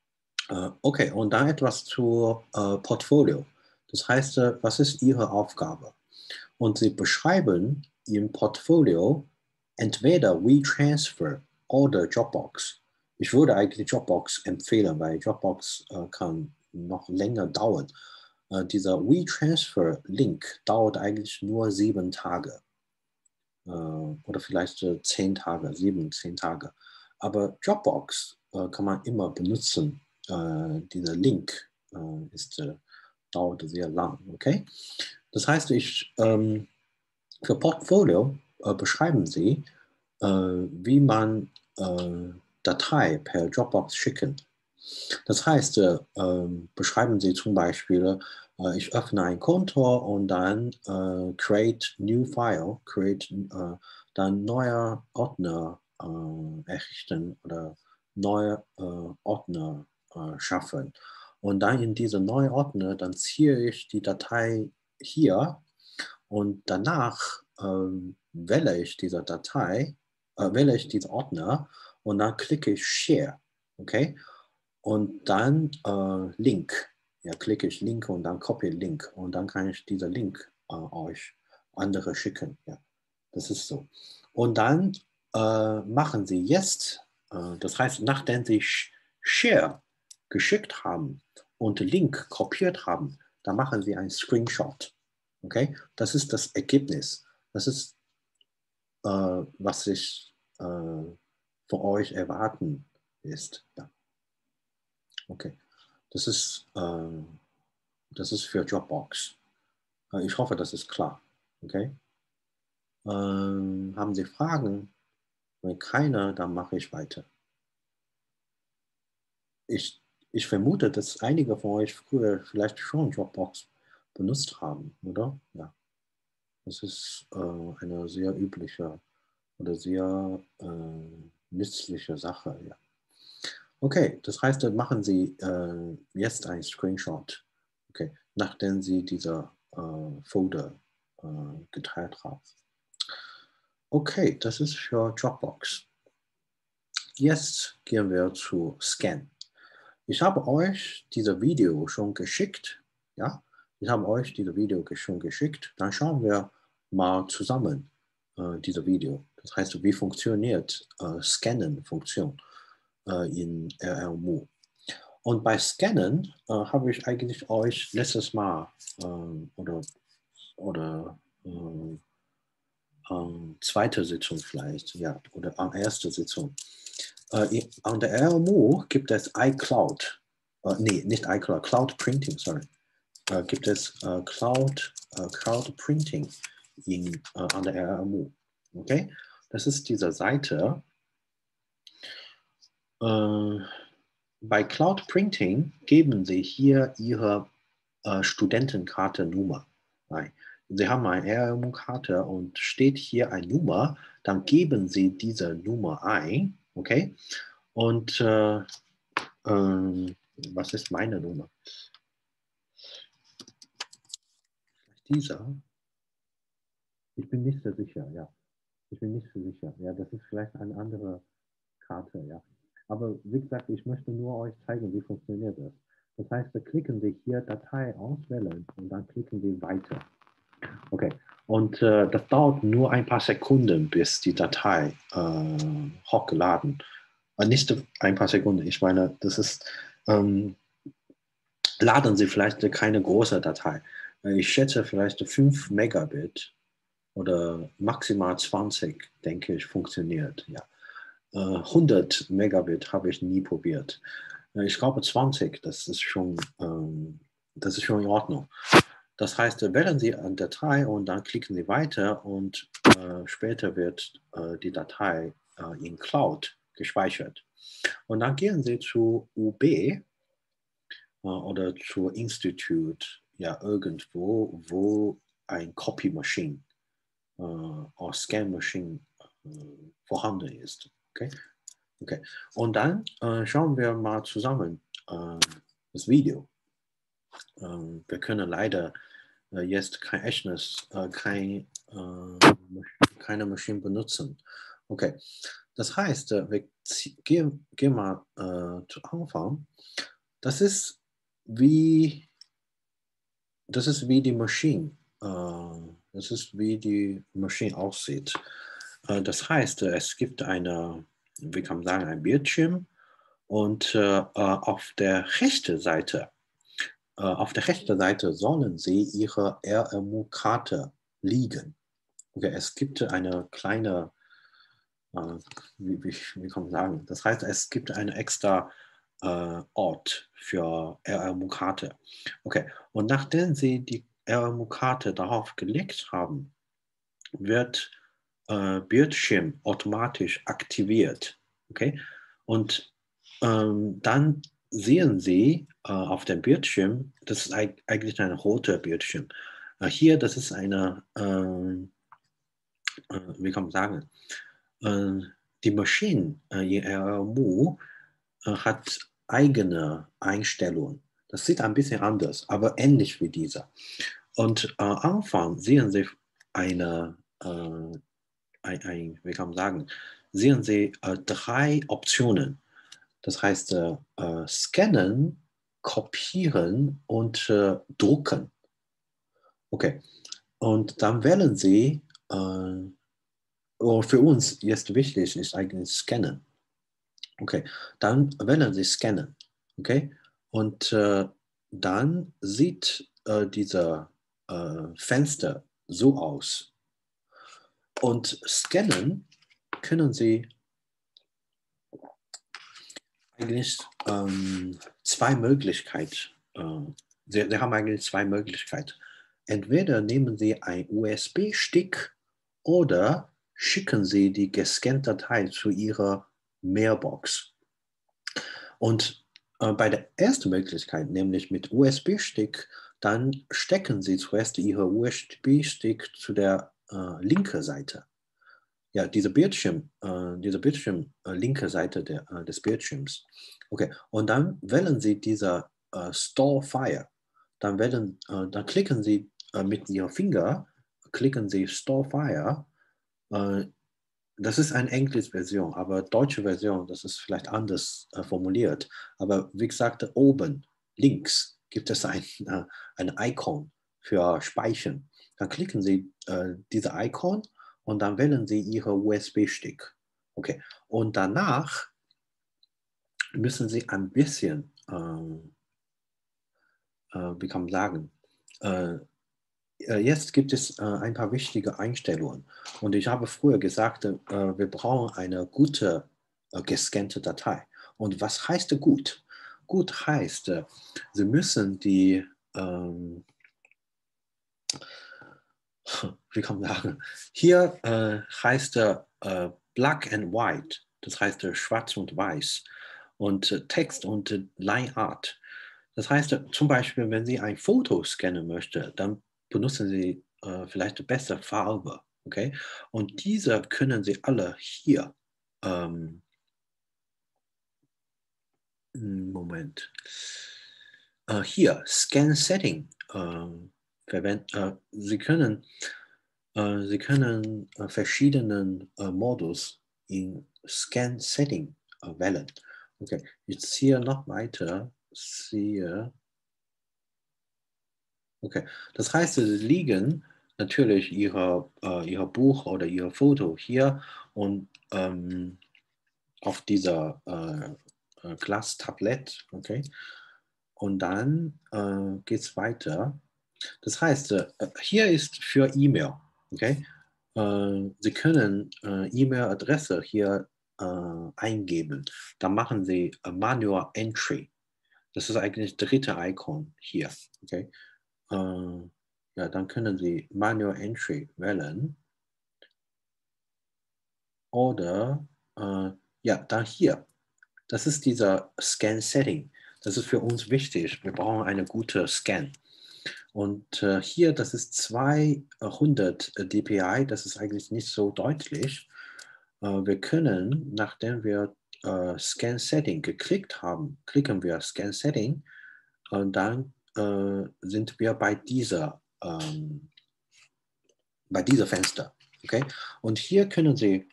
Äh, okay, und dann etwas zu äh, Portfolio. Das heißt, äh, was ist Ihre Aufgabe? Und Sie beschreiben im Portfolio entweder WeTransfer oder Dropbox. Ich würde eigentlich Dropbox empfehlen, weil Dropbox äh, kann noch länger dauern. Äh, dieser WeTransfer-Link dauert eigentlich nur sieben Tage äh, oder vielleicht äh, zehn Tage, sieben, zehn Tage. Aber Dropbox äh, kann man immer benutzen. Äh, dieser Link äh, ist, äh, dauert sehr lang. Okay? Das heißt, ich ähm, für Portfolio äh, beschreiben Sie, äh, wie man äh, Datei per Dropbox schicken. Das heißt, äh, ähm, beschreiben Sie zum Beispiel, äh, ich öffne ein Konto und dann äh, create new file, create äh, dann neuer Ordner äh, errichten oder neue äh, Ordner äh, schaffen. Und dann in diese neue Ordner, dann ziehe ich die Datei hier und danach ähm, wähle ich diese Datei, äh, wähle ich diesen Ordner und dann klicke ich Share. Okay? Und dann äh, Link. Ja, klicke ich Link und dann Copy Link. Und dann kann ich diesen Link äh, euch andere schicken. Ja, das ist so. Und dann äh, machen Sie jetzt, äh, das heißt, nachdem Sie Share geschickt haben und Link kopiert haben, dann machen Sie einen Screenshot. Okay, das ist das Ergebnis. Das ist, äh, was ich äh, von euch erwarten ist. Ja, okay. Das ist, äh, das ist für Dropbox. Äh, ich hoffe, das ist klar. Okay. Ähm, haben Sie Fragen? Wenn keine, dann mache ich weiter. Ich, ich vermute, dass einige von euch früher vielleicht schon Dropbox benutzt haben, oder? Ja. Das ist äh, eine sehr übliche oder sehr äh, nützliche Sache. Ja. Okay, das heißt, dann machen Sie äh, jetzt einen Screenshot, okay, nachdem Sie diese äh, Folder äh, geteilt haben. Okay, das ist für Dropbox. Jetzt gehen wir zu Scan. Ich habe euch dieses Video schon geschickt. Ja, ich habe euch dieses Video schon geschickt. Dann schauen wir mal zusammen äh, dieses Video. Das heißt, wie funktioniert äh, Scannen-Funktion äh, in R L M U. Und bei Scannen äh, habe ich eigentlich euch letztes Mal äh, oder, oder äh, äh, zweite Sitzung vielleicht, ja, oder an erste Sitzung. Äh, an der R M U gibt es iCloud, äh, nee, nicht iCloud, Cloud Printing, sorry. Äh, gibt es äh, Cloud, äh, Cloud Printing in, äh, an der R M U. Okay, das ist diese Seite. Äh, bei Cloud Printing geben Sie hier Ihre äh, Studentenkarte-Nummer ein. Sie haben eine R M U-Karte und steht hier eine Nummer, dann geben Sie diese Nummer ein, okay? Und äh, äh, was ist meine Nummer? Dieser? Ich bin nicht so sicher, ja. Ich bin nicht so sicher. Ja, das ist vielleicht eine andere Karte, ja. Aber wie gesagt, ich möchte nur euch zeigen, wie funktioniert das. Das heißt, da klicken Sie hier Datei auswählen und dann klicken Sie weiter. Okay, und äh, das dauert nur ein paar Sekunden, bis die Datei äh, hochgeladen. Äh, nicht ein paar Sekunden, ich meine, das ist, ähm, laden Sie vielleicht keine große Datei. Äh, Ich schätze vielleicht fünf Megabit oder maximal zwanzig, denke ich, funktioniert. Ja. Äh, hundert Megabit habe ich nie probiert. Äh, ich glaube zwanzig, das ist schon, ähm, das ist schon in Ordnung. Das heißt, wählen Sie eine Datei und dann klicken Sie weiter und äh, später wird äh, die Datei äh, in Cloud gespeichert. Und dann gehen Sie zu U B äh, oder zu Institute, ja irgendwo, wo ein Copy Machine äh, oder Scan Machine äh, vorhanden ist. Okay? Okay. Und dann äh, schauen wir mal zusammen äh, das Video. Ähm, wir können leider äh, jetzt kein echtes, äh, kein, äh, keine Maschine benutzen. Okay, das heißt, äh, wir gehen, gehen mal äh, zu Anfang das ist wie, das ist wie die Maschine. Äh, das ist wie die Maschine aussieht. Äh, das heißt, es gibt eine, wie kann man sagen, ein Bildschirm und äh, auf der rechten Seite, äh, auf der rechten Seite sollen Sie Ihre R M U-Karte liegen. Okay, es gibt eine kleine, äh, wie, wie, wie kann man sagen, das heißt, es gibt einen extra äh, Ort für R M U-Karte. Okay, und nachdem Sie die R M U-Karte darauf gelegt haben, wird äh, Bildschirm automatisch aktiviert. Okay, und ähm, dann sehen Sie äh, auf dem Bildschirm, das ist eigentlich ein roter Bildschirm. Äh, hier, das ist eine, äh, äh, wie kann man sagen, äh, die Maschine, äh, die R M U, äh, hat eigene Einstellungen. Das sieht ein bisschen anders, aber ähnlich wie dieser. Und äh, am Anfang sehen Sie eine, äh, ein, ein, wie kann man sagen, sehen Sie äh, drei Optionen. Das heißt, äh, äh, scannen, kopieren und äh, drucken. Okay. Und dann wählen Sie, äh, oh, für uns jetzt wichtig ist eigentlich scannen. Okay, dann wählen Sie scannen. Okay, und äh, dann sieht äh, dieser äh, Fenster so aus. Und scannen können Sie eigentlich ähm, zwei Möglichkeiten. Äh, Sie, Sie haben eigentlich zwei Möglichkeiten. Entweder nehmen Sie einen U S B-Stick oder schicken Sie die gescannte Datei zu Ihrer Mailbox. Und äh, bei der ersten Möglichkeit, nämlich mit U S B-Stick, dann stecken Sie zuerst Ihre U S B-Stick zu der äh, linken Seite. Ja, diese Bildschirm, äh, diese Bildschirm, äh, linke Seite der, äh, des Bildschirms. Okay, und dann wählen Sie dieser äh, Store File. Dann, wählen, äh, dann klicken Sie äh, mit Ihrem Finger, klicken Sie Store File. Äh, das ist eine englische Version, aber deutsche Version, das ist vielleicht anders äh, formuliert. Aber wie gesagt, oben links gibt es ein, äh, ein Icon für Speichern. Dann klicken Sie äh, diese Icon und dann wählen Sie Ihre U S B-Stick. Okay. Und danach müssen Sie ein bisschen, äh, äh, wie kann man sagen, äh, jetzt gibt es äh, ein paar wichtige Einstellungen. Und ich habe früher gesagt, äh, wir brauchen eine gute äh, gescannte Datei. Und was heißt gut? Gut heißt, äh, Sie müssen die, ähm, wie kann man sagen, hier äh, heißt äh, Black and White, das heißt äh, schwarz und weiß. Und äh, Text und äh, Line Art. Das heißt, äh, zum Beispiel, wenn Sie ein Foto scannen möchten, dann benutzen Sie äh, vielleicht bessere Farbe. Okay? Und diese können Sie alle hier, ähm, Moment, äh, hier, Scan Setting äh, verwenden. Äh, Sie können, äh, Sie können äh, verschiedenen äh, Modus in Scan Setting äh, wählen. Okay, ich ziehe noch weiter, ziehe. Okay, das heißt, Sie liegen natürlich Ihre, äh, Ihr Buch oder Ihr Foto hier und ähm, auf dieser äh, äh, Glastablett, okay? Und dann äh, geht es weiter. Das heißt, äh, hier ist für E-Mail, okay? Äh, Sie können äh, E-Mail-Adresse hier äh, eingeben. Dann machen Sie äh, Manual Entry. Das ist eigentlich das dritte Icon hier, okay? Äh, ja, dann können Sie Manual Entry wählen. Oder, äh, ja, dann hier. Das ist dieser Scan Setting. Das ist für uns wichtig. Wir brauchen eine gute Scan. Und äh, hier, das ist zweihundert dpi. Das ist eigentlich nicht so deutlich. Äh, wir können, nachdem wir äh, Scan Setting geklickt haben, klicken wir Scan Setting und dann äh, sind wir bei dieser, ähm, bei dieser Fenster. Okay? Und hier können Sie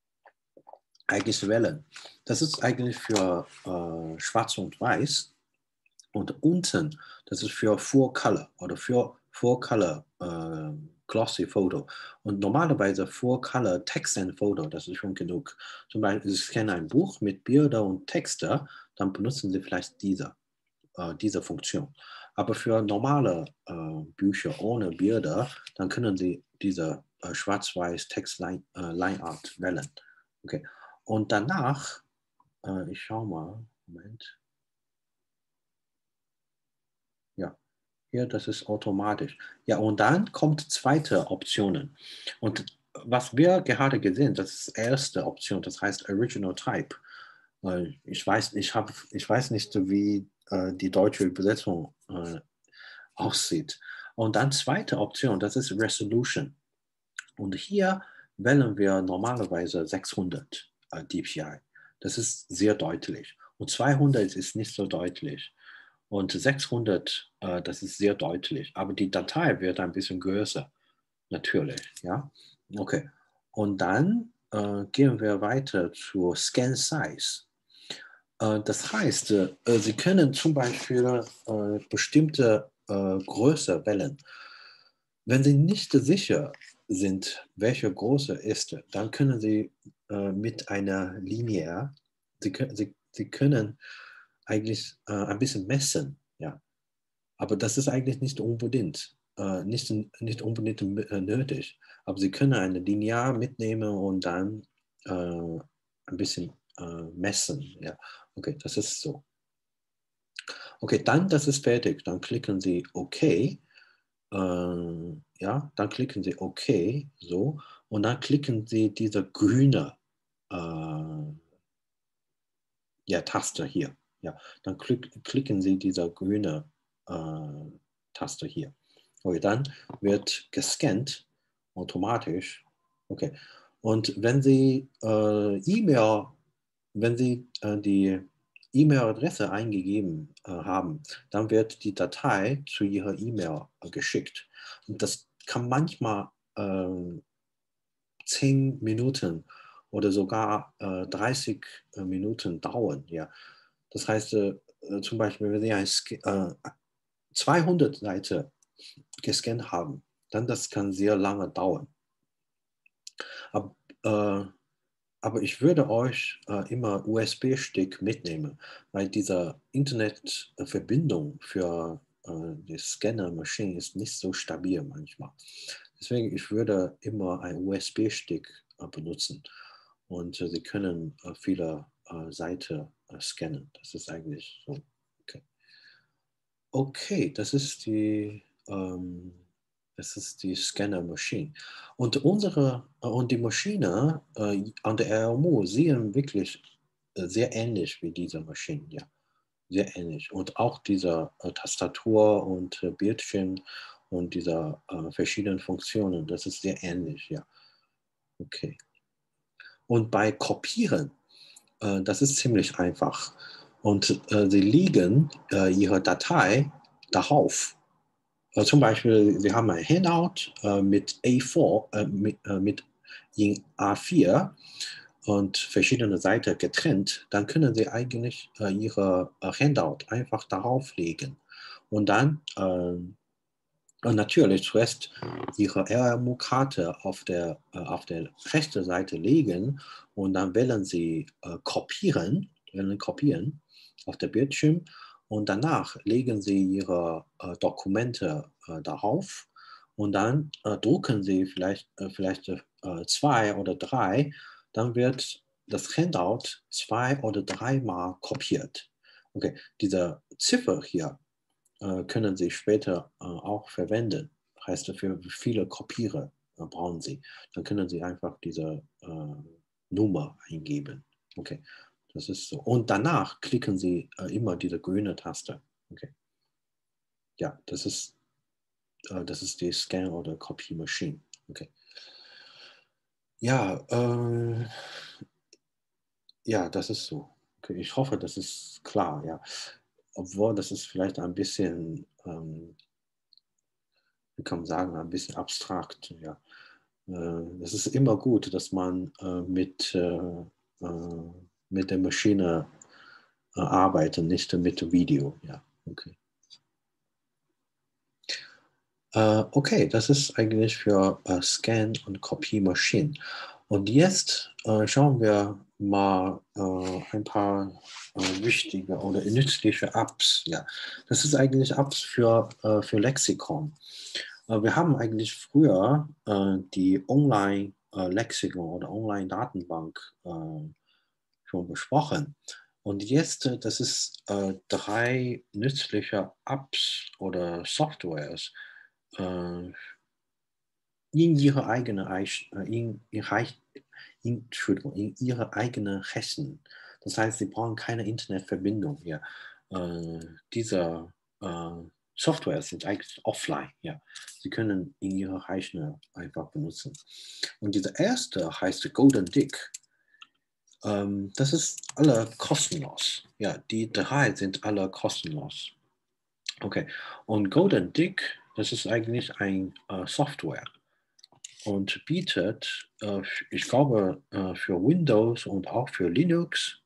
eigentlich wählen. Das ist eigentlich für äh, Schwarz und Weiß. Und unten, das ist für Full Color oder für Full Color äh, Glossy Foto. Und normalerweise Full Color Text and Photo, das ist schon genug. Zum Beispiel, Sie scannen ein Buch mit Bilder und Texte, dann benutzen Sie vielleicht diese, äh, diese Funktion. Aber für normale äh, Bücher ohne Bilder, dann können Sie diese äh, schwarz-weiß Text-Line-Art äh, wählen. Okay. Und danach, äh, ich schaue mal, Moment. Ja, hier, das ist automatisch. Ja, und dann kommt zweite Optionen. Und was wir gerade gesehen, das ist erste Option, das heißt Original Type. Ich weiß, ich hab, ich weiß nicht, wie äh, die deutsche Übersetzung äh, aussieht. Und dann zweite Option, das ist Resolution. Und hier wählen wir normalerweise sechshundert äh, D P I. Das ist sehr deutlich. Und zweihundert ist nicht so deutlich. Und sechshundert, äh, das ist sehr deutlich. Aber die Datei wird ein bisschen größer, natürlich. Ja? Okay. Und dann äh, gehen wir weiter zu Scan Size. Äh, das heißt, äh, Sie können zum Beispiel äh, bestimmte äh, Größe wählen. Wenn Sie nicht sicher sind, welche Größe ist, dann können Sie äh, mit einer Linie, Sie, Sie, Sie können eigentlich äh, ein bisschen messen, ja. Aber das ist eigentlich nicht unbedingt, äh, nicht, nicht unbedingt äh, nötig. Aber Sie können eine Linear mitnehmen und dann äh, ein bisschen äh, messen, ja. Okay, das ist so. Okay, dann, das ist fertig. Dann klicken Sie OK. Äh, ja, dann klicken Sie OK, so. Und dann klicken Sie diese grüne äh, ja, Taste hier. Ja, dann klick, klicken Sie diese grüne äh, Taste hier. Okay, dann wird gescannt automatisch. Okay. Und wenn Sie äh, E-Mail, wenn Sie äh, die E-Mail-Adresse eingegeben äh, haben, dann wird die Datei zu Ihrer E-Mail äh, geschickt. Und das kann manchmal äh, zehn Minuten oder sogar äh, dreißig äh, Minuten dauern. Ja. Das heißt, äh, zum Beispiel, wenn Sie ein, äh, zweihundert Seiten gescannt haben, dann das kann sehr lange dauern. Aber, äh, aber ich würde euch äh, immer U S B-Stick mitnehmen, weil diese Internetverbindung für äh, die Scanner-Maschine ist nicht so stabil manchmal. Deswegen, ich würde immer einen U S B-Stick äh, benutzen und äh, Sie können äh, viele äh, Seiten äh, scannen. Das ist eigentlich so. Okay, okay, das ist die ähm, das ist die Scanner-Maschine. Und unsere äh, und die Maschine äh, an der R M U sehen wirklich äh, sehr ähnlich wie diese Maschine, ja. Sehr ähnlich. Und auch diese äh, Tastatur und äh, Bildschirm und diese äh, verschiedenen Funktionen, das ist sehr ähnlich, ja. Okay. Und bei Kopieren, äh, das ist ziemlich einfach. Und äh, Sie legen äh, Ihre Datei darauf. Äh, zum Beispiel, Sie haben ein Handout äh, mit A vier, äh, mit, äh, mit in A vier und verschiedene Seiten getrennt, dann können Sie eigentlich äh, Ihre äh, Handout einfach darauf legen. Und dann äh, natürlich zuerst Ihre R M U-Karte auf der, äh, auf der rechten Seite legen und dann wählen Sie äh, Kopieren, wählen Kopieren auf der Bildschirm und danach legen Sie Ihre äh, Dokumente äh, darauf und dann äh, drucken Sie vielleicht, äh, vielleicht äh, zwei oder drei, dann wird das Handout zwei oder dreimal kopiert. Okay, diese Ziffer hier äh, können Sie später äh, auch verwenden. Heißt, für viele Kopierer äh, brauchen Sie. Dann können Sie einfach diese äh, Nummer eingeben. Okay, das ist so. Und danach klicken Sie äh, immer diese grüne Taste. Okay, ja, das ist, äh, das ist die Scan- oder Copy-Maschine. Okay. Ja, äh, ja, das ist so. Okay, ich hoffe, das ist klar, ja. Obwohl, das ist vielleicht ein bisschen ähm, wie kann man sagen, ein bisschen abstrakt. Ja. Es ist immer gut, dass man äh, mit, äh, äh, mit der Maschine äh, arbeitet, nicht mit Video. Ja. Okay. Äh, okay, das ist eigentlich für äh, Scan und Copy Machine. Und jetzt äh, schauen wir mal äh, ein paar äh, wichtige oder nützliche Apps. Ja, das ist eigentlich Apps für, äh, für Lexikon. Äh, wir haben eigentlich früher äh, die Online-Lexikon oder Online-Datenbank äh, schon besprochen. Und jetzt, äh, das ist äh, drei nützliche Apps oder Softwares äh, in ihre eigene, Eich- äh, in, in, Reich- in, Entschuldigung, in ihre eigene Rechnen. Das heißt, sie brauchen keine Internetverbindung hier. Äh, diese äh, Software sind eigentlich offline. Ja. Sie können in ihre Rechner einfach benutzen. Und diese erste heißt Golden Dick. Ähm, das ist alle kostenlos. Ja, die drei sind alle kostenlos. Okay. Und Golden Dick, das ist eigentlich ein äh, Software und bietet, äh, ich glaube, äh, für Windows und auch für Linux,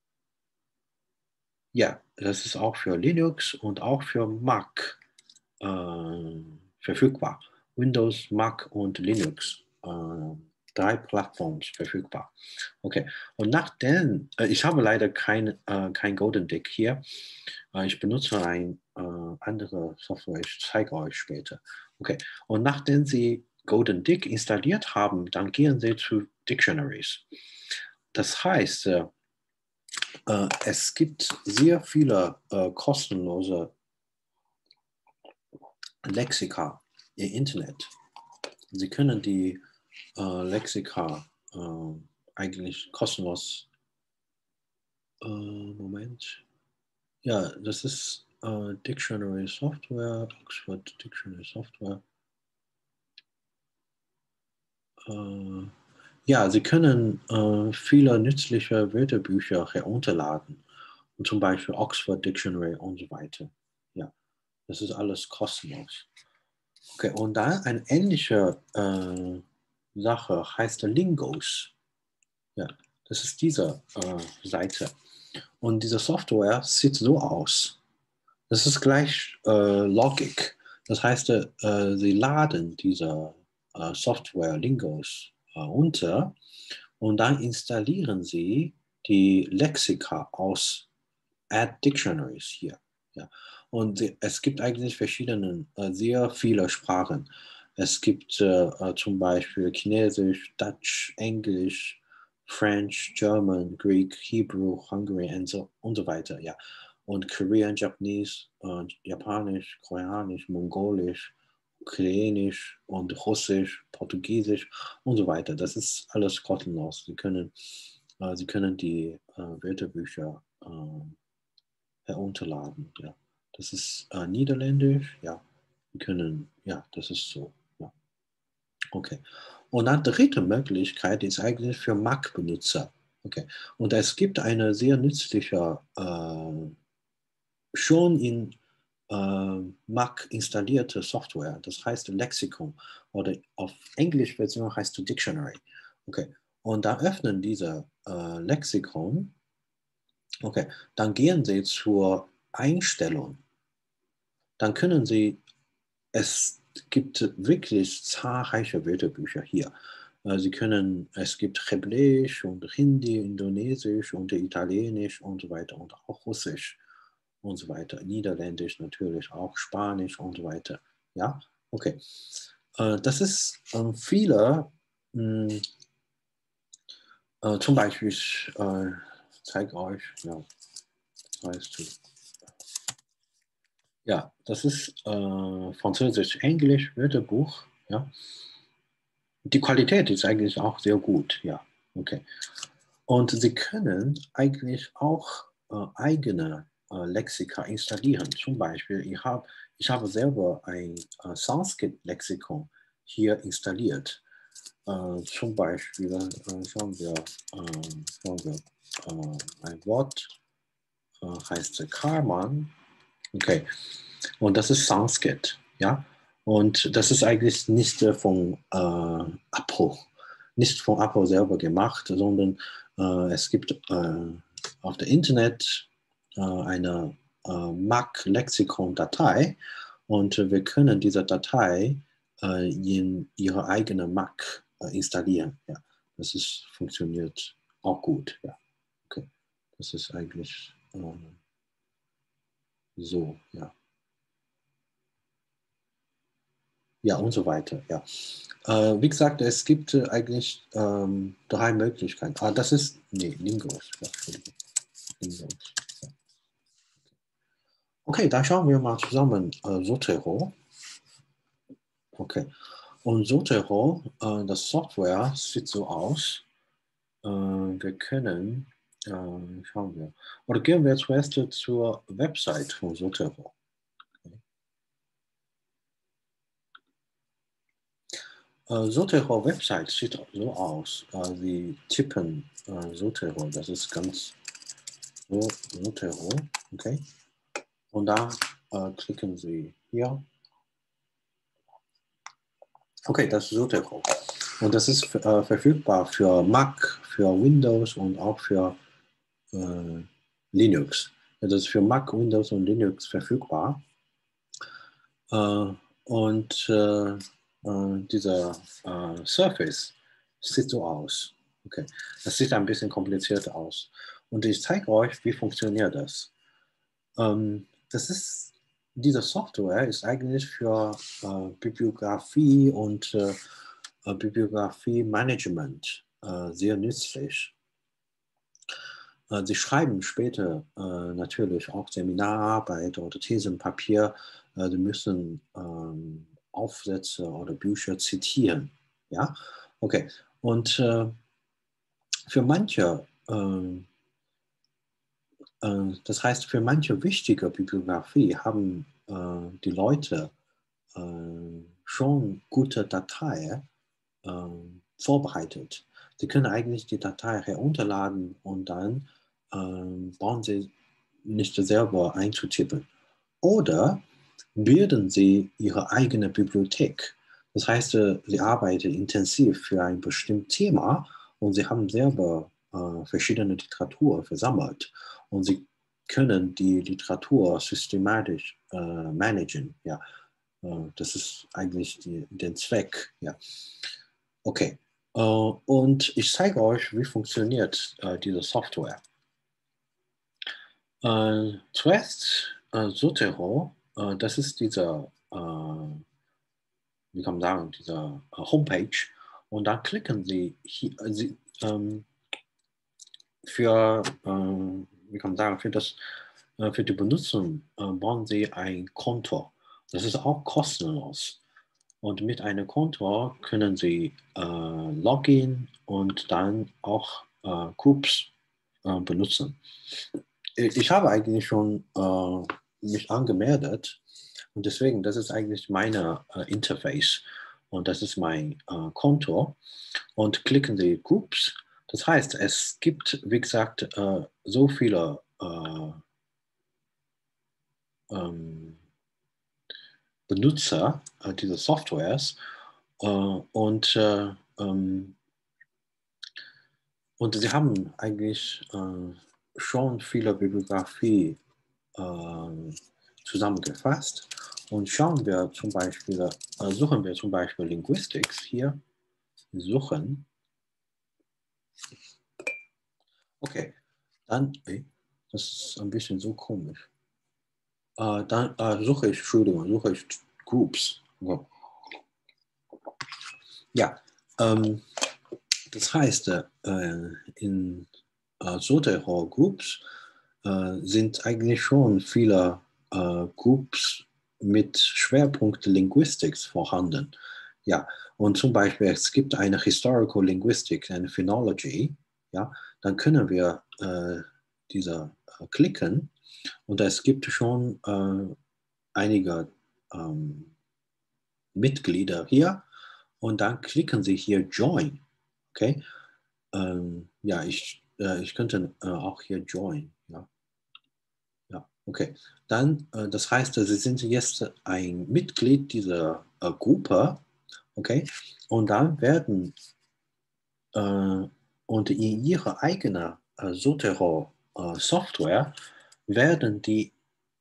ja, das ist auch für Linux und auch für Mac äh, verfügbar. Windows, Mac und Linux. Äh, drei Plattformen verfügbar. Okay, und nachdem, äh, ich habe leider kein, äh, kein Golden Dick hier. Äh, ich benutze ein äh, andere Software, ich zeige euch später. Okay, und nachdem Sie Golden Dick installiert haben, dann gehen Sie zu Dictionaries. Das heißt, äh, äh, es gibt sehr viele äh, kostenlose Lexika im Internet. Sie können die äh, Lexika äh, eigentlich kostenlos. Äh, Moment. Ja, das ist äh, Dictionary Software, Oxford Dictionary Software. Äh, ja, Sie können äh, viele nützliche Wörterbücher herunterladen. Und zum Beispiel Oxford Dictionary und so weiter. Ja, das ist alles kostenlos. Okay, und dann eine ähnliche äh, Sache heißt Lingos. Ja, das ist diese äh, Seite. Und diese Software sieht so aus. Das ist gleich äh, Logik. Das heißt, äh, Sie laden diese äh, Software Lingos äh, unter und dann installieren Sie die Lexika aus Add Dictionaries hier. Ja. Und es gibt eigentlich verschiedene, äh, sehr viele Sprachen. Es gibt äh, äh, zum Beispiel Chinesisch, Dutch, Englisch, French, German, Greek, Hebrew, Hungary und so, und so weiter. Ja. Und Korean, Japanese, äh, Japanisch, Koreanisch, Mongolisch, Ukrainisch und Russisch, Portugiesisch und so weiter. Das ist alles kostenlos. Sie können, äh, Sie können die äh, Wörterbücher äh, herunterladen. Ja. Das ist äh, Niederländisch, ja. Wir können, ja, das ist so. Ja. Okay. Und eine dritte Möglichkeit ist eigentlich für Mac-Benutzer. Okay. Und es gibt eine sehr nützliche, äh, schon in äh, Mac installierte Software, das heißt Lexikon oder auf Englisch-Version heißt es Dictionary. Okay. Und da öffnen diese äh, Lexikon. Okay. Dann gehen Sie zur Einstellung. Dann können Sie, es gibt wirklich zahlreiche Wörterbücher hier. Äh, Sie können, es gibt Hebräisch und Hindi, Indonesisch und Italienisch und so weiter und auch Russisch und so weiter. Niederländisch natürlich auch, Spanisch und so weiter. Ja, okay. Äh, Das ist äh, viele, mh, äh, zum Beispiel, ich äh, zeige euch, ja, das heißt, ja, das ist äh, Französisch-Englisch Wörterbuch. Ja. Die Qualität ist eigentlich auch sehr gut. Ja, okay. Und Sie können eigentlich auch äh, eigene äh, Lexika installieren. Zum Beispiel, ich, hab, ich habe selber ein äh, Sanskrit-Lexikon hier installiert. Äh, zum Beispiel, äh, schauen wir, äh, schauen wir äh, ein Wort äh, heißt Karman. Okay. Und das ist Sanskrit, ja. Und das ist eigentlich nicht äh, von äh, Apo, nicht von Apo selber gemacht, sondern äh, es gibt äh, auf dem Internet äh, eine äh, Mac-Lexikon-Datei und äh, wir können diese Datei äh, in Ihre eigene Mac äh, installieren. Ja. Das ist, funktioniert auch gut. Ja. Okay. Das ist eigentlich äh, so, ja. Ja, und so weiter, ja. Äh, wie gesagt, es gibt äh, eigentlich ähm, drei Möglichkeiten. Ah, das ist, nee, Lingos. Ja, Lingos. Ja. Okay, dann schauen wir mal zusammen äh, Zotero. Okay, und Zotero, äh, das Software sieht so aus. Äh, wir können, äh, schauen wir, oder gehen wir zuerst zur Website von Zotero. Äh, Zotero Website sieht so aus. Äh, Sie tippen äh, Zotero, das ist ganz so, Zotero, okay. Und da äh, klicken Sie hier. Okay, das ist Zotero. Und das ist äh, verfügbar für Mac, für Windows und auch für äh, Linux. Das ist für Mac, Windows und Linux verfügbar. Äh, und äh, äh, dieser äh, Surface sieht so aus. Okay, das sieht ein bisschen kompliziert aus. Und ich zeige euch, wie funktioniert das. Ähm, das ist, diese Software ist eigentlich für äh, Bibliografie und äh, äh, Bibliografie-Management äh, sehr nützlich. Äh, Sie schreiben später äh, natürlich auch Seminararbeit oder Thesenpapier. Äh, Sie müssen ähm, Aufsätze oder Bücher zitieren. Ja, okay. Und äh, für manche, äh, äh, das heißt, für manche wichtige Bibliografie haben äh, die Leute äh, schon gute Dateien äh, vorbereitet. Sie können eigentlich die Datei herunterladen und dann äh, brauchen Sie nicht selber einzutippen. Oder bilden Sie Ihre eigene Bibliothek. Das heißt, äh, Sie arbeiten intensiv für ein bestimmtes Thema und Sie haben selber äh, verschiedene Literatur versammelt und Sie können die Literatur systematisch äh, managen. Ja. Äh, das ist eigentlich die, der Zweck. Ja. Okay. Äh, und ich zeige euch, wie funktioniert äh, diese Software. Äh, zuerst äh, Zotero, äh, das ist dieser, äh, wie kann man sagen, dieser äh, Homepage. Und da klicken Sie, hier, äh, Sie ähm, für, äh, wie kann man sagen, für, das, äh, für die Benutzung äh, brauchen Sie ein Konto. Das ist auch kostenlos. Und mit einem Konto können Sie äh, Login und dann auch äh, Groups äh, benutzen. Ich habe eigentlich schon äh, mich angemeldet und deswegen, das ist eigentlich meine äh, Interface und das ist mein äh, Konto und klicken Sie Groups. Das heißt, es gibt, wie gesagt, äh, so viele äh, ähm, Benutzer äh, dieser Softwares äh, und, äh, ähm, und sie haben eigentlich äh, schon viele Bibliografie äh, zusammengefasst. Und schauen wir zum Beispiel, äh, suchen wir zum Beispiel Linguistics hier, suchen. Okay, dann, ey, das ist ein bisschen so komisch. Äh, dann äh, suche ich, Entschuldigung, suche ich Groups. Ja, ähm, das heißt, äh, in äh, Zotero Groups äh, sind eigentlich schon viele äh, Groups mit Schwerpunkt Linguistics vorhanden. Ja, und zum Beispiel, es gibt eine Historical Linguistic, eine Phonology, ja, dann können wir äh, diese äh, klicken und es gibt schon äh, einige ähm, Mitglieder hier und dann klicken Sie hier Join. Okay? Ähm, ja, ich, äh, ich könnte äh, auch hier Join. Ja, ja, okay. Dann, äh, das heißt, Sie sind jetzt ein Mitglied dieser äh, Gruppe. Okay? Und dann werden äh, und in Ihrer eigenen äh, Zotero äh, Software werden die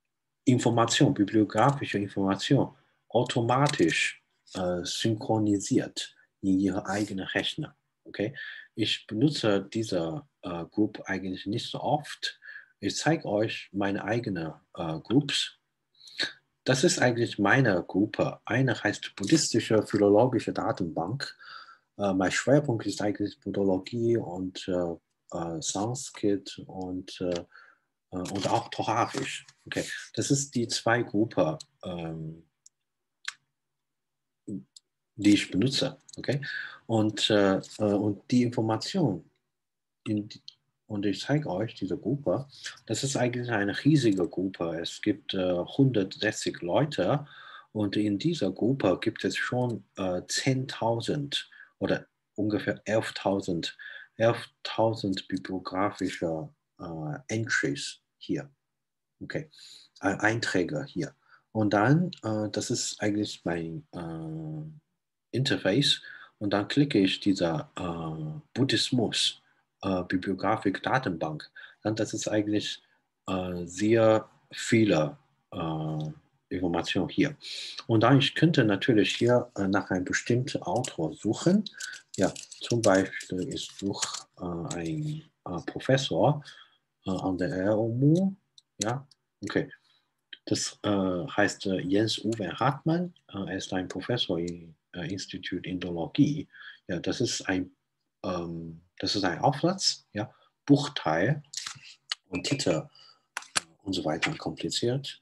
Information, bibliografische Information automatisch äh, synchronisiert in Ihre eigenen Rechner. Okay? Ich benutze diese äh, Group eigentlich nicht so oft. Ich zeige euch meine eigenen äh, Groups. Das ist eigentlich meine Gruppe. Eine heißt Buddhistische Philologische Datenbank. Äh, mein Schwerpunkt ist eigentlich Buddhologie und äh, äh, Sanskrit und, äh, und auch Torahisch. Okay, das ist die zwei Gruppen, ähm, die ich benutze. Okay, und, äh, und die Information, in die, und ich zeige euch diese Gruppe, das ist eigentlich eine riesige Gruppe. Es gibt äh, hundertsechzig Leute und in dieser Gruppe gibt es schon äh, zehntausend oder ungefähr elftausend elftausend bibliografische äh, Entries hier. Okay, äh, Einträge hier. Und dann, äh, das ist eigentlich mein äh, Interface. Und dann klicke ich dieser äh, Buddhismus äh, Bibliografik Datenbank. Dann das ist eigentlich äh, sehr viele äh, Informationen hier. Und dann ich könnte natürlich hier äh, nach einem bestimmten Autor suchen. Ja, zum Beispiel ich suche äh, einen äh, Professor äh, an der R M U. Ja, okay. Das äh, heißt äh, Jens-Uwe Hartmann. Äh, er ist ein Professor im äh, Institut Indologie. Ja, das ist ein, ähm, das ist ein Aufsatz, ja, Buchteil und Titel und so weiter kompliziert.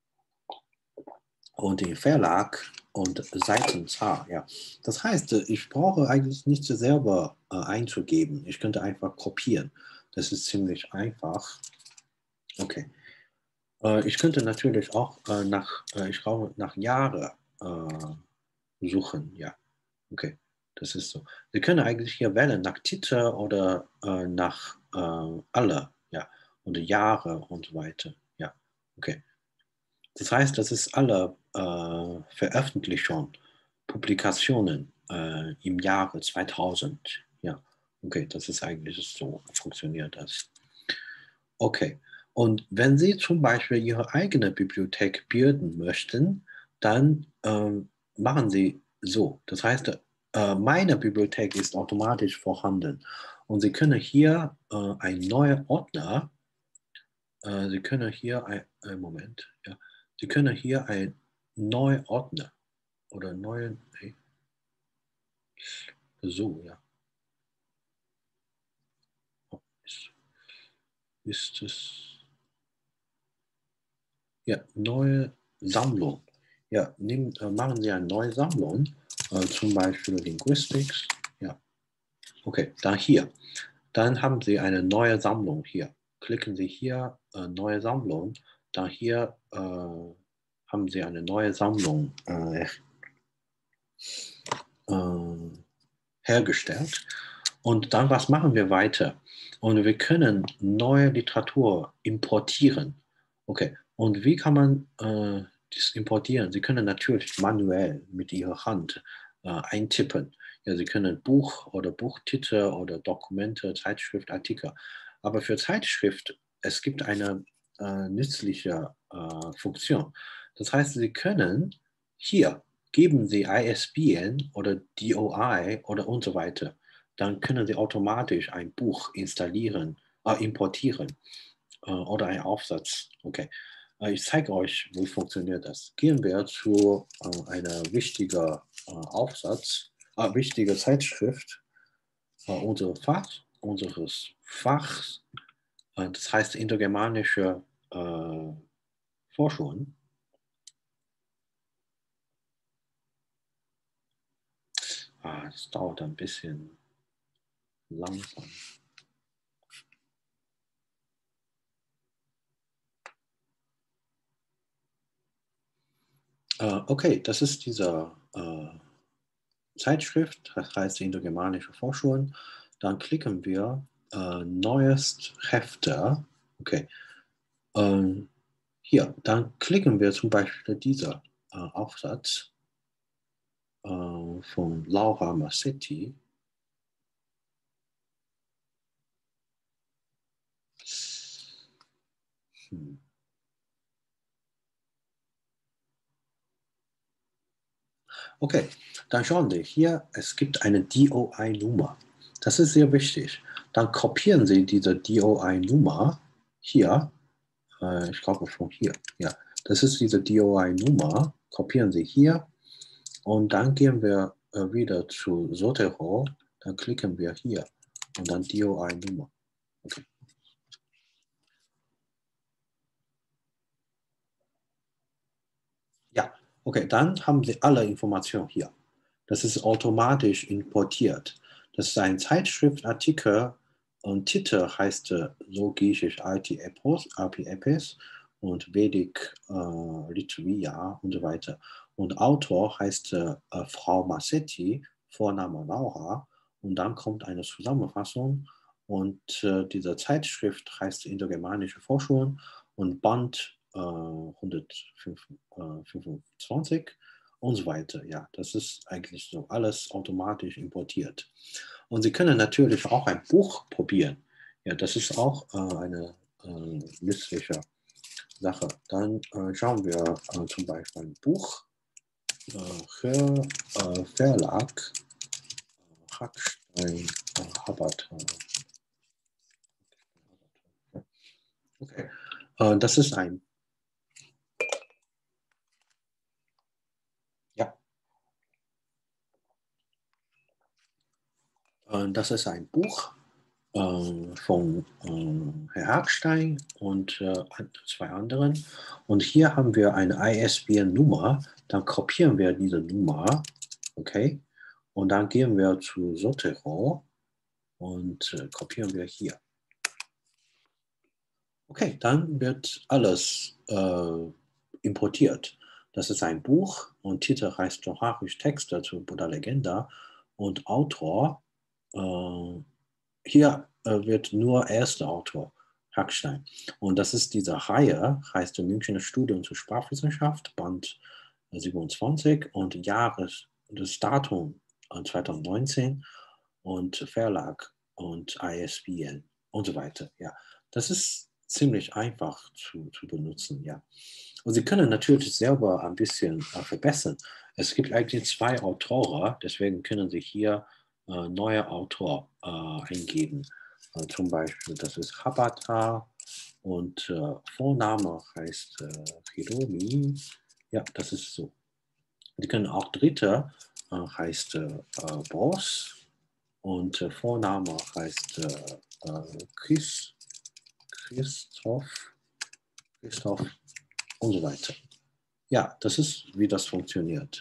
Und den Verlag und Seitenzahl, ja. Das heißt, ich brauche eigentlich nichts selber äh, einzugeben. Ich könnte einfach kopieren. Das ist ziemlich einfach. Okay. Äh, ich könnte natürlich auch äh, nach, äh, ich brauche nach Jahren äh, suchen, ja. Okay, das ist so. Sie können eigentlich hier wählen nach Titel oder äh, nach äh, alle, ja, oder Jahre und so weiter, ja. Okay. Das heißt, das ist alle äh, Veröffentlichungen, Publikationen äh, im Jahre zweitausend, ja. Okay, das ist eigentlich so, funktioniert das. Okay. Und wenn Sie zum Beispiel Ihre eigene Bibliothek bilden möchten, dann ähm, machen Sie so. Das heißt, äh, meine Bibliothek ist automatisch vorhanden. Und Sie können hier äh, einen neuen Ordner, äh, Sie können hier ein, ein Moment, ja, Sie können hier einen neuen Ordner oder neuen, hey, so, ja. Ist, ist es, ja, neue Sammlung. Ja, nehmen, äh, machen Sie eine neue Sammlung, äh, zum Beispiel Linguistics. Ja, okay, dann hier. Dann haben Sie eine neue Sammlung hier. Klicken Sie hier, äh, neue Sammlung. Dann hier äh, haben Sie eine neue Sammlung äh, äh, hergestellt. Und dann, was machen wir weiter? Und wir können neue Literatur importieren. Okay, und wie kann man äh, das importieren? Sie können natürlich manuell mit Ihrer Hand äh, eintippen. Ja, Sie können Buch oder Buchtitel oder Dokumente, Zeitschrift, Artikel. Aber für Zeitschrift, es gibt eine äh, nützliche äh, Funktion. Das heißt, Sie können hier, geben Sie I S B N oder D O I oder und so weiter, dann können Sie automatisch ein Buch installieren, äh, importieren äh, oder einen Aufsatz. Okay, äh, ich zeige euch, wie funktioniert das. Gehen wir zu äh, einer wichtigen äh, Aufsatz, äh, wichtige Zeitschrift äh, unser Fach, unseres Fachs, äh, das heißt intergermanische äh, Forschung. Ah, das dauert ein bisschen langsam. Äh, okay, das ist diese äh, Zeitschrift, das heißt Indogermanische Forschung. Dann klicken wir äh, Neues Hefte. Okay. Ähm, hier, dann klicken wir zum Beispiel dieser äh, Aufsatz äh, von Laura Massetti. Hm. Okay, dann schauen Sie hier, es gibt eine D O I-Nummer. Das ist sehr wichtig. Dann kopieren Sie diese D O I-Nummer hier. Äh, ich glaube von hier. Ja, das ist diese D O I-Nummer. Kopieren Sie hier. Und dann gehen wir äh, wieder zu Zotero. Dann klicken wir hier. Und dann D O I-Nummer. Okay. Ja, okay, dann haben Sie alle Informationen hier. Das ist automatisch importiert. Das ist ein Zeitschriftartikel und Titel heißt äh, so griechisch R T Epos, R P Epis und Vedic äh, Liturgia und so weiter. Und Autor heißt äh, äh, Frau Massetti, Vorname Laura. Und dann kommt eine Zusammenfassung. Und äh, diese Zeitschrift heißt Indogermanische Forschung und Band äh, hundertfünfundzwanzig und so weiter. Ja, das ist eigentlich so alles automatisch importiert. Und Sie können natürlich auch ein Buch probieren. Ja, das ist auch äh, eine äh, nützliche Sache. Dann äh, schauen wir äh, zum Beispiel ein Buch. Äh, Ver, äh, Verlag Hackstein äh, Habert. Okay. Äh, das ist ein ja. Äh, das ist ein Buch äh, von äh, Herr Hackstein und äh, zwei anderen. Und hier haben wir eine I S B N-Nummer. Dann kopieren wir diese Nummer. Okay. Und dann gehen wir zu Zotero und äh, kopieren wir hier. Okay, dann wird alles äh, importiert. Das ist ein Buch und Titel heißt Joharisch Texte zu Buddha Legenda und Autor, äh, hier äh, wird nur erster Autor, Hackstein. Und das ist diese Reihe, heißt Münchner Studium zur Sprachwissenschaft, Band siebenundzwanzig und Jahres, das Datum äh, zweitausendneunzehn und Verlag und I S B N und so weiter. Ja, das ist ziemlich einfach zu, zu benutzen, ja. Und Sie können natürlich selber ein bisschen äh, verbessern. Es gibt eigentlich zwei Autoren, deswegen können Sie hier äh, neue Autor äh, eingeben. Äh, zum Beispiel, das ist Habata und äh, Vorname heißt äh, Hiromi. Ja, das ist so. Sie können auch Dritter äh, heißt äh, Boss und äh, Vorname heißt äh, äh, Chris, Christoph, Christoph und so weiter. Ja, das ist, wie das funktioniert.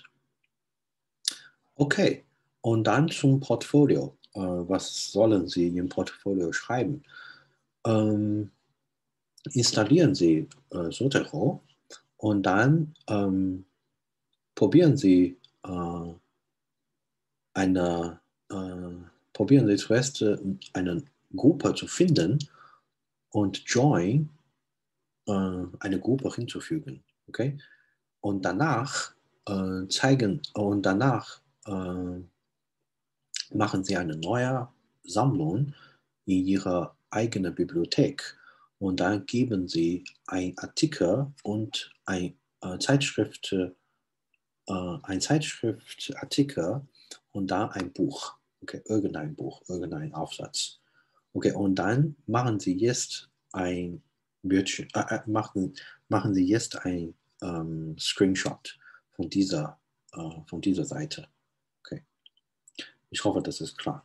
Okay, und dann zum Portfolio. Äh, was sollen Sie im Portfolio schreiben? Ähm, installieren Sie äh, Zotero und dann ähm, probieren Sie äh, eine, äh, probieren Sie zuerst äh, eine Gruppe zu finden und Join äh, eine Gruppe hinzufügen. Okay? Und danach äh, zeigen und danach äh, machen Sie eine neue Sammlung in Ihrer eigenen Bibliothek und dann geben Sie ein Artikel und ein äh, Zeitschrift, äh, ein Zeitschriftartikel und dann ein Buch. Okay, irgendein Buch, irgendein Aufsatz. Okay, und dann machen Sie jetzt ein Bildschirm, äh, machen, machen Sie jetzt ein ähm, Screenshot von dieser, äh, von dieser Seite. Okay, ich hoffe, das ist klar.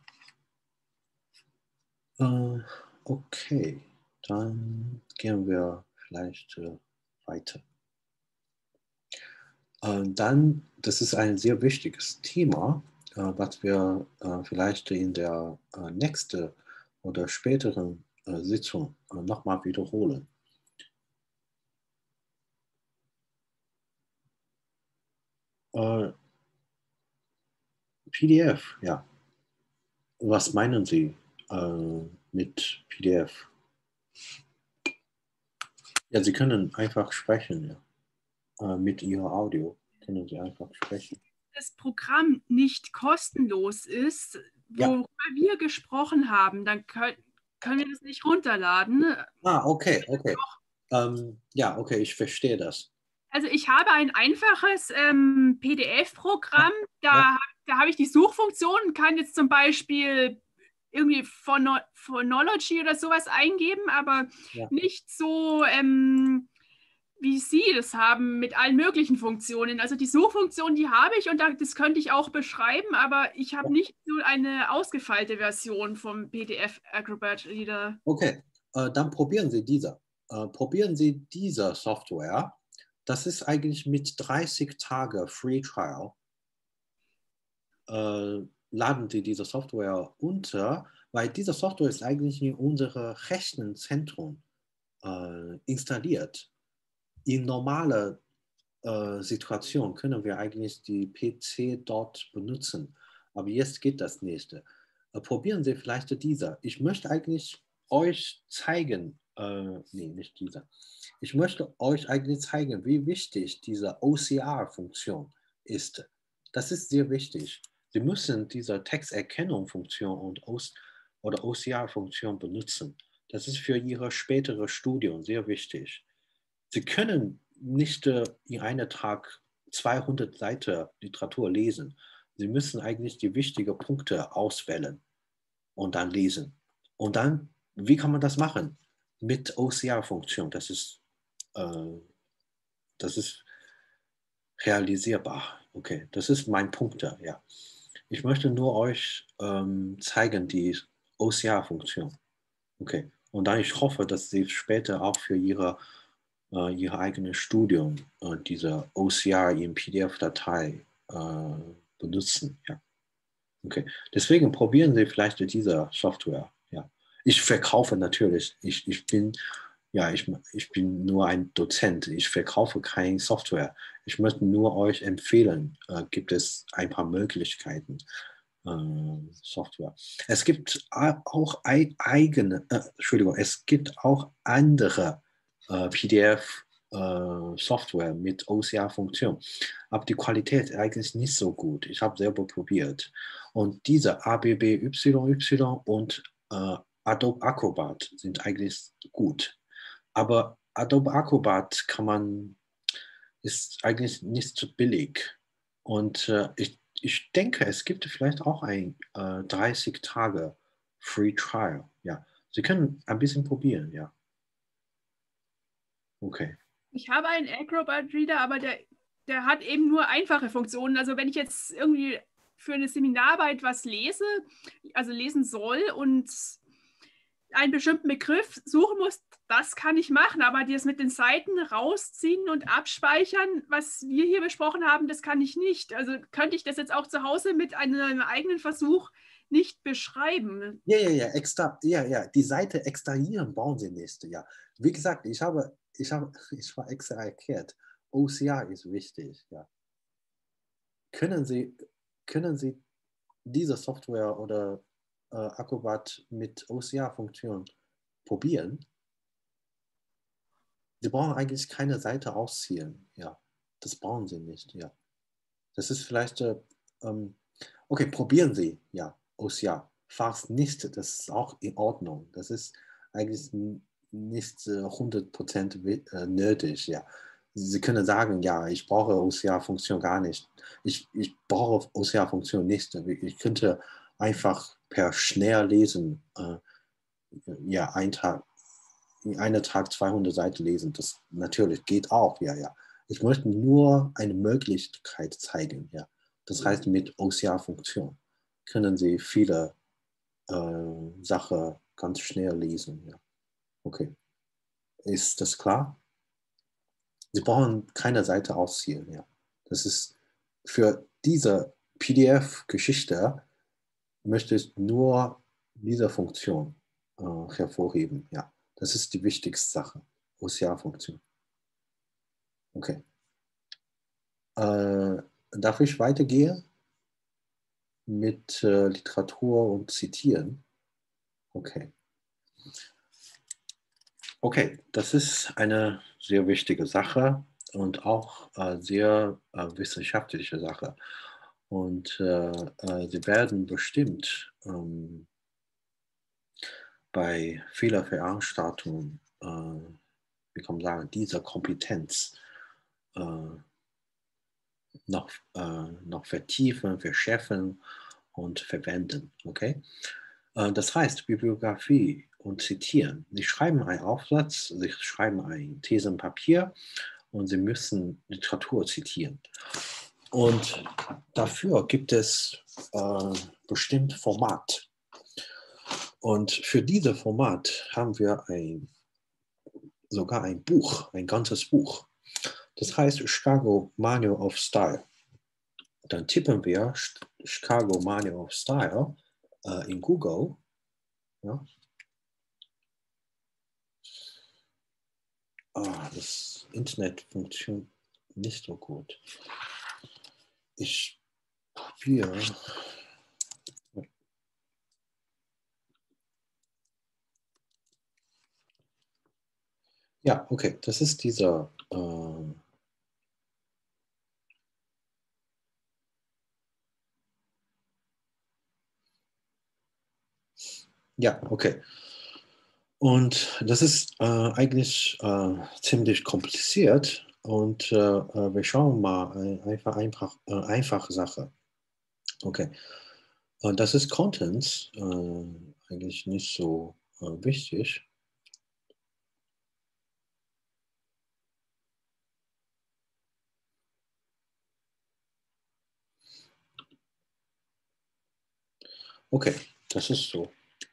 Äh, okay, dann gehen wir vielleicht äh, weiter. Äh, dann, das ist ein sehr wichtiges Thema, äh, was wir äh, vielleicht in der äh, nächsten oder späteren äh, Sitzung äh, nochmal wiederholen. Äh, P D F, ja. Was meinen Sie äh, mit P D F? Ja, Sie können einfach sprechen, ja. Äh, mit Ihrem Audio können Sie einfach sprechen. Das Programm nicht kostenlos ist, worüber ja. wir gesprochen haben, dann können, können wir das nicht runterladen. Ah, okay, okay. Ähm, ja, okay, ich verstehe das. Also ich habe ein einfaches ähm, P D F-Programm, Ja, ja, da, da habe ich die Suchfunktion und kann jetzt zum Beispiel irgendwie Phono Phonology oder sowas eingeben, aber ja. nicht so, ähm, wie Sie das haben mit allen möglichen Funktionen. Also die Suchfunktion, die habe ich und da, das könnte ich auch beschreiben, aber ich habe Ja. nicht so eine ausgefeilte Version vom P D F Acrobat Reader. Okay, äh, dann probieren Sie diese. Äh, probieren Sie diese Software. Das ist eigentlich mit dreißig Tage Free Trial. Äh, laden Sie diese Software unter, weil diese Software ist eigentlich in unserem Rechenzentrum äh, installiert. In normaler äh, Situation können wir eigentlich die P C dort benutzen, aber jetzt geht das nicht. Äh, probieren Sie vielleicht diese. Ich möchte eigentlich euch zeigen, äh, nee, nicht diese. Ich möchte euch eigentlich zeigen, wie wichtig diese O C R-Funktion ist. Das ist sehr wichtig. Sie müssen diese Texterkennung-Funktion und O oder O C R-Funktion benutzen. Das ist für Ihre spätere Studium sehr wichtig. Sie können nicht äh, in einem Tag zweihundert Seiten Literatur lesen. Sie müssen eigentlich die wichtigen Punkte auswählen und dann lesen. Und dann, wie kann man das machen? Mit O C R-Funktion. Das ist, äh, das ist realisierbar. Okay, das ist mein Punkt, ja. Ich möchte nur euch ähm, zeigen, die O C R-Funktion. Okay, und dann ich hoffe, dass Sie später auch für Ihre, äh, Ihr eigenes Studium äh, diese O C R in P D F-Datei äh, benutzen. Ja. Okay, deswegen probieren Sie vielleicht diese Software. Ja. Ich verkaufe natürlich, ich, ich bin, ja, ich, ich bin nur ein Dozent, ich verkaufe keine Software. Ich möchte nur euch empfehlen, äh, gibt es ein paar Möglichkeiten. äh, Software. Es gibt auch ei- eigene, äh, Entschuldigung, es gibt auch andere äh, P D F-Software mit O C R-Funktion. Aber die Qualität ist eigentlich nicht so gut. Ich habe selber probiert. Und diese A B B Y Y und äh, Adobe Acrobat sind eigentlich gut. Aber Adobe Acrobat kann man, ist eigentlich nicht so billig. Und äh, ich, ich denke, es gibt vielleicht auch ein äh, dreißig Tage Free Trial. Ja, Sie können ein bisschen probieren. Ja, okay. Ich habe einen Acrobat Reader, aber der, der hat eben nur einfache Funktionen. Also wenn ich jetzt irgendwie für eine Seminararbeit was lese, also lesen soll und einen bestimmten Begriff suchen muss, das kann ich machen, aber das mit den Seiten rausziehen und abspeichern, was wir hier besprochen haben, das kann ich nicht. Also könnte ich das jetzt auch zu Hause mit einem eigenen Versuch nicht beschreiben. Ja, ja, ja, extra, ja, ja, die Seite extrahieren brauchen Sie nicht. Ja, wie gesagt, ich habe, ich habe, ich war extra erklärt. O C R ist wichtig. Ja, können Sie, können Sie diese Software oder äh, Acrobat mit O C R-Funktion probieren? Sie brauchen eigentlich keine Seite ausziehen. Ja, das brauchen Sie nicht. Ja, das ist vielleicht, äh, ähm, okay, probieren Sie. Ja, O C R. Fast nicht, das ist auch in Ordnung. Das ist eigentlich nicht äh, hundert Prozent äh, nötig. Ja, Sie können sagen, ja, ich brauche O C R-Funktion gar nicht. Ich, ich brauche O C R-Funktion nicht. Ich könnte einfach per schnell lesen, äh, ja, ein Tag, in einem Tag zweihundert Seiten lesen. Das natürlich geht auch, ja, ja. Ich möchte nur eine Möglichkeit zeigen, ja. Das heißt, mit O C R-Funktion können Sie viele äh, Sachen ganz schnell lesen, ja. Okay, ist das klar? Sie brauchen keine Seite ausziehen, ja. Das ist für diese P D F-Geschichte möchte ich nur diese Funktion äh, hervorheben, ja. Das ist die wichtigste Sache, O C R-Funktion. Okay. Äh, darf ich weitergehen mit äh, Literatur und Zitieren? Okay. Okay, das ist eine sehr wichtige Sache und auch äh, sehr äh, wissenschaftliche Sache. Und äh, äh, Sie werden bestimmt ähm, bei vielen Veranstaltungen, äh, wie kann man sagen, diese Kompetenz äh, noch, äh, noch vertiefen, verschärfen und verwenden. Okay? Äh, das heißt, Bibliografie und Zitieren. Sie schreiben einen Aufsatz, Sie schreiben ein Thesenpapier und Sie müssen Literatur zitieren. Und dafür gibt es äh, bestimmt Format. Und für dieses Format haben wir ein, sogar ein Buch, ein ganzes Buch. Das heißt Chicago Manual of Style. Dann tippen wir Chicago Manual of Style äh, in Google. Ja. Ah, das Internet funktioniert nicht so gut. Ich probiere. Ja, okay, das ist dieser. Äh, ja, okay. Und das ist äh, eigentlich äh, ziemlich kompliziert. Und äh, äh, wir schauen mal ein, einfach, einfach, äh, einfache Sache. Okay. Und das ist Contents, äh, eigentlich nicht so äh, wichtig. Okay, das ist so.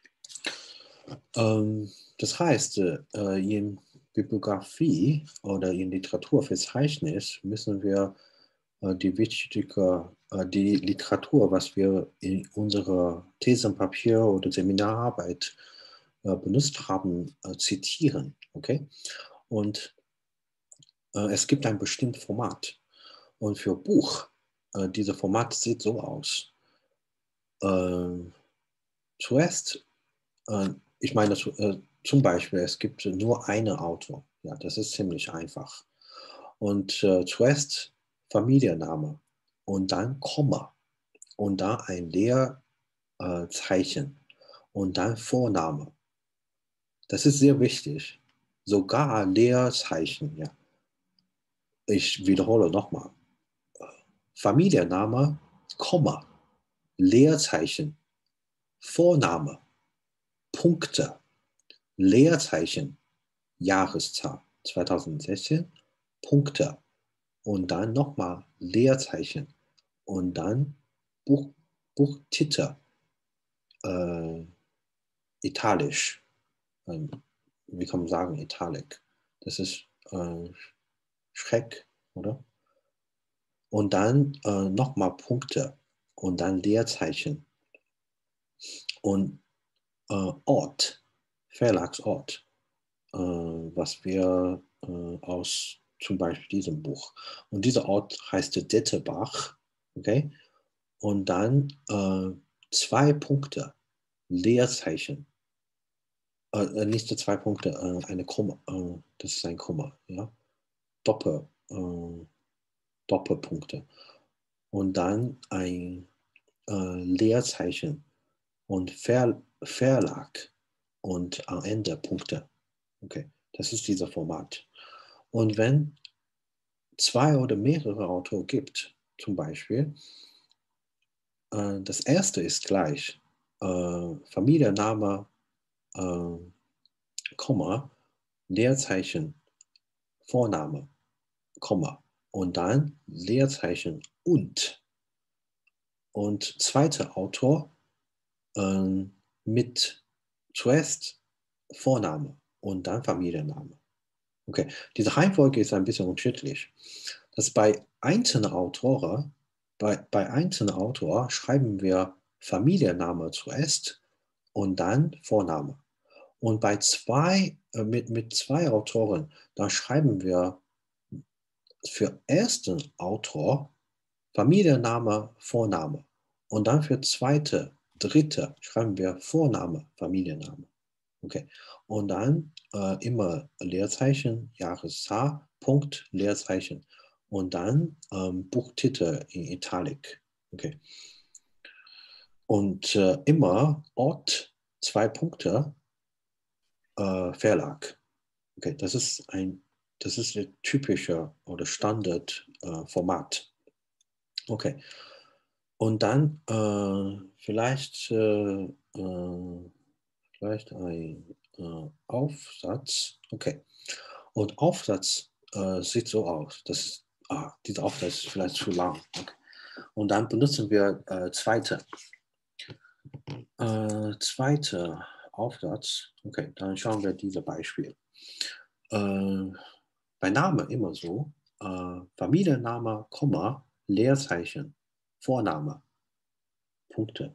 Ähm, das heißt, äh, in Bibliografie oder in Literaturverzeichnis müssen wir äh, die wichtige, äh, die Literatur, was wir in unserer Thesenpapier oder Seminararbeit äh, benutzt haben, äh, zitieren. Okay? Und äh, es gibt ein bestimmtes Format. Und für Buch, äh, dieses Format sieht so aus. Äh, zuerst Äh, ich meine, äh, zum Beispiel, es gibt nur einen Autor. Ja, das ist ziemlich einfach. Und äh, zuerst Familienname und dann Komma und dann ein Leerzeichen und dann Vorname. Das ist sehr wichtig. Sogar Leerzeichen. Ja. Ich wiederhole nochmal. Familienname, Komma, Leerzeichen, Vorname, Punkte, Leerzeichen, Jahreszahl zweitausendsechzehn, Punkte und dann nochmal Leerzeichen und dann Buch, Buchtitel, äh, italisch. Ähm, wie kann man sagen, italic? Das ist äh, Schreck, oder? Und dann äh, nochmal Punkte und dann Leerzeichen und äh, Ort, Verlagsort, äh, was wir äh, aus zum Beispiel diesem Buch. Und dieser Ort heißt Dettebach, okay? Und dann äh, zwei Punkte, Leerzeichen, äh, nicht zwei Punkte, äh, eine Komma, äh, das ist ein Komma, ja? Doppel, äh, Doppelpunkte. Und dann ein äh, Leerzeichen und Ver, Verlag und am Ende Punkte. Okay, das ist dieser Format. Und wenn zwei oder mehrere Autoren gibt, zum Beispiel, äh, das erste ist gleich, äh, Familienname, äh, Komma, Leerzeichen, Vorname, Komma und dann Leerzeichen und. Und zweiter Autor äh, mit zuerst Vorname und dann Familienname. Okay, diese Reihenfolge ist ein bisschen unterschiedlich. Das bei einzelnen Autoren, bei, bei einzelnen Autor schreiben wir Familienname zuerst und dann Vorname. Und bei zwei, äh, mit, mit zwei Autoren, da schreiben wir für ersten Autor Familienname, Vorname. Und dann für zweite, dritte schreiben wir Vorname, Familienname. Okay. Und dann äh, immer Leerzeichen, Jahreszahl, Punkt, Leerzeichen. Und dann ähm, Buchtitel in Italic. Okay. Und äh, immer Ort, zwei Punkte, äh, Verlag. Okay, das ist ein das ist das typische oder Standardformat. Äh, okay. Und dann äh, vielleicht, äh, äh, vielleicht ein äh, Aufsatz. Okay. Und Aufsatz äh, sieht so aus. Das ist, ah, dieser Aufsatz ist vielleicht zu lang. Okay. Und dann benutzen wir äh, zweite. Äh, zweite Aufsatz. Okay, dann schauen wir dieses Beispiel. Äh, bei Name immer so. Äh, Familienname, Komma, Leerzeichen, Vorname, Punkte.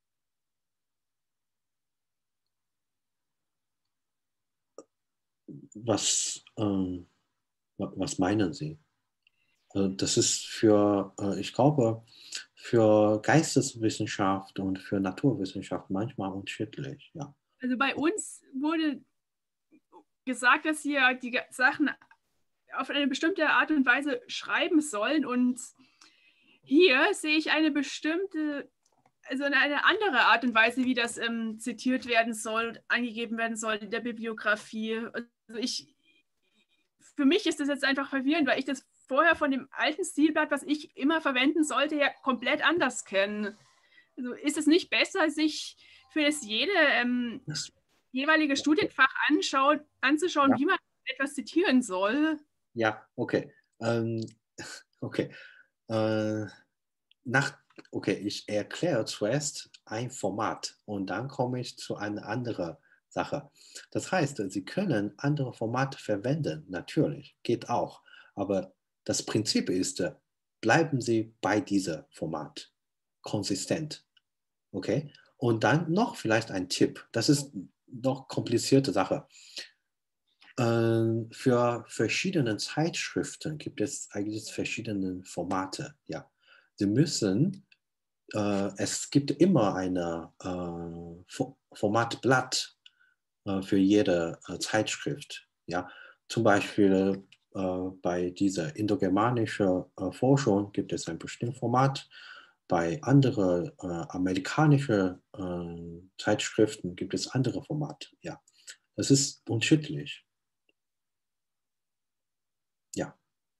Was, ähm, was meinen Sie? Äh, das ist für, äh, ich glaube, für Geisteswissenschaft und für Naturwissenschaft manchmal unterschiedlich, ja. Also bei uns wurde gesagt, dass wir die Sachen auf eine bestimmte Art und Weise schreiben sollen. Und hier sehe ich eine bestimmte, also eine andere Art und Weise, wie das ähm, zitiert werden soll, angegeben werden soll in der Bibliografie. Also ich, für mich ist das jetzt einfach verwirrend, weil ich das vorher von dem alten Stilblatt, was ich immer verwenden sollte, ja komplett anders kenne. Also ist es nicht besser, sich für das jede ähm, Das, jeweilige Studienfach anschaut, anzuschauen, ja. wie man etwas zitieren soll? Ja, okay. Ähm, okay. Äh, nach, okay, ich erkläre zuerst ein Format und dann komme ich zu einer anderen Sache. Das heißt, Sie können andere Formate verwenden, natürlich, geht auch. Aber das Prinzip ist, bleiben Sie bei diesem Format, konsistent. Okay? Und dann noch vielleicht ein Tipp, das ist noch komplizierte Sache. Für verschiedene Zeitschriften gibt es eigentlich verschiedene Formate. Ja. Sie müssen, äh, es gibt immer ein äh, Formatblatt äh, für jede äh, Zeitschrift. Ja. Zum Beispiel äh, bei dieser indogermanischen äh, Forschung gibt es ein bestimmtes Format. Bei anderen äh, amerikanischen äh, Zeitschriften gibt es andere Formate. Ja. Das ist unterschiedlich. Ja.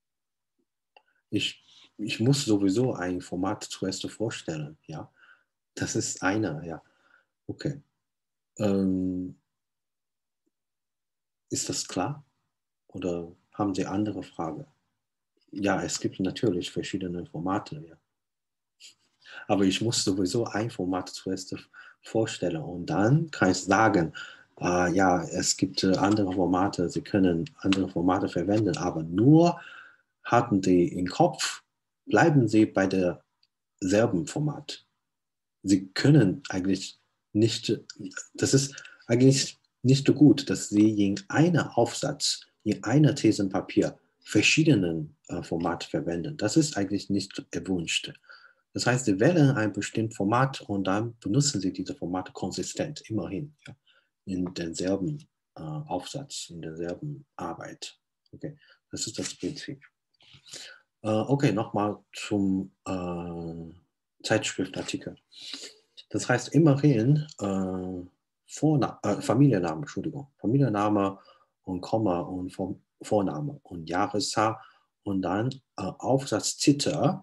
Ich, ich muss sowieso ein Format zuerst vorstellen, ja. Das ist einer, ja. Okay. Ähm, ist das klar? Oder haben Sie andere Fragen? Ja, es gibt natürlich verschiedene Formate, ja. Aber ich muss sowieso ein Format zuerst vorstellen und dann kann ich sagen, äh, ja, es gibt äh, andere Formate, Sie können andere Formate verwenden, aber nur hatten Sie im Kopf, bleiben Sie bei derselben Format. Sie können eigentlich nicht, das ist eigentlich nicht so gut, dass Sie in einem Aufsatz, in einer Thesenpapier verschiedenen äh, Format verwenden. Das ist eigentlich nicht erwünscht. Das heißt, Sie wählen ein bestimmtes Format und dann benutzen Sie diese Formate konsistent, immerhin, ja, in denselben äh, Aufsatz, in derselben Arbeit. Okay, das ist das Prinzip. Äh, okay, nochmal zum äh, Zeitschriftartikel. Das heißt immerhin äh, Vorna äh, Familienname, Entschuldigung, Familienname und Komma und Vorname und Jahreszahl und dann äh, Aufsatztitel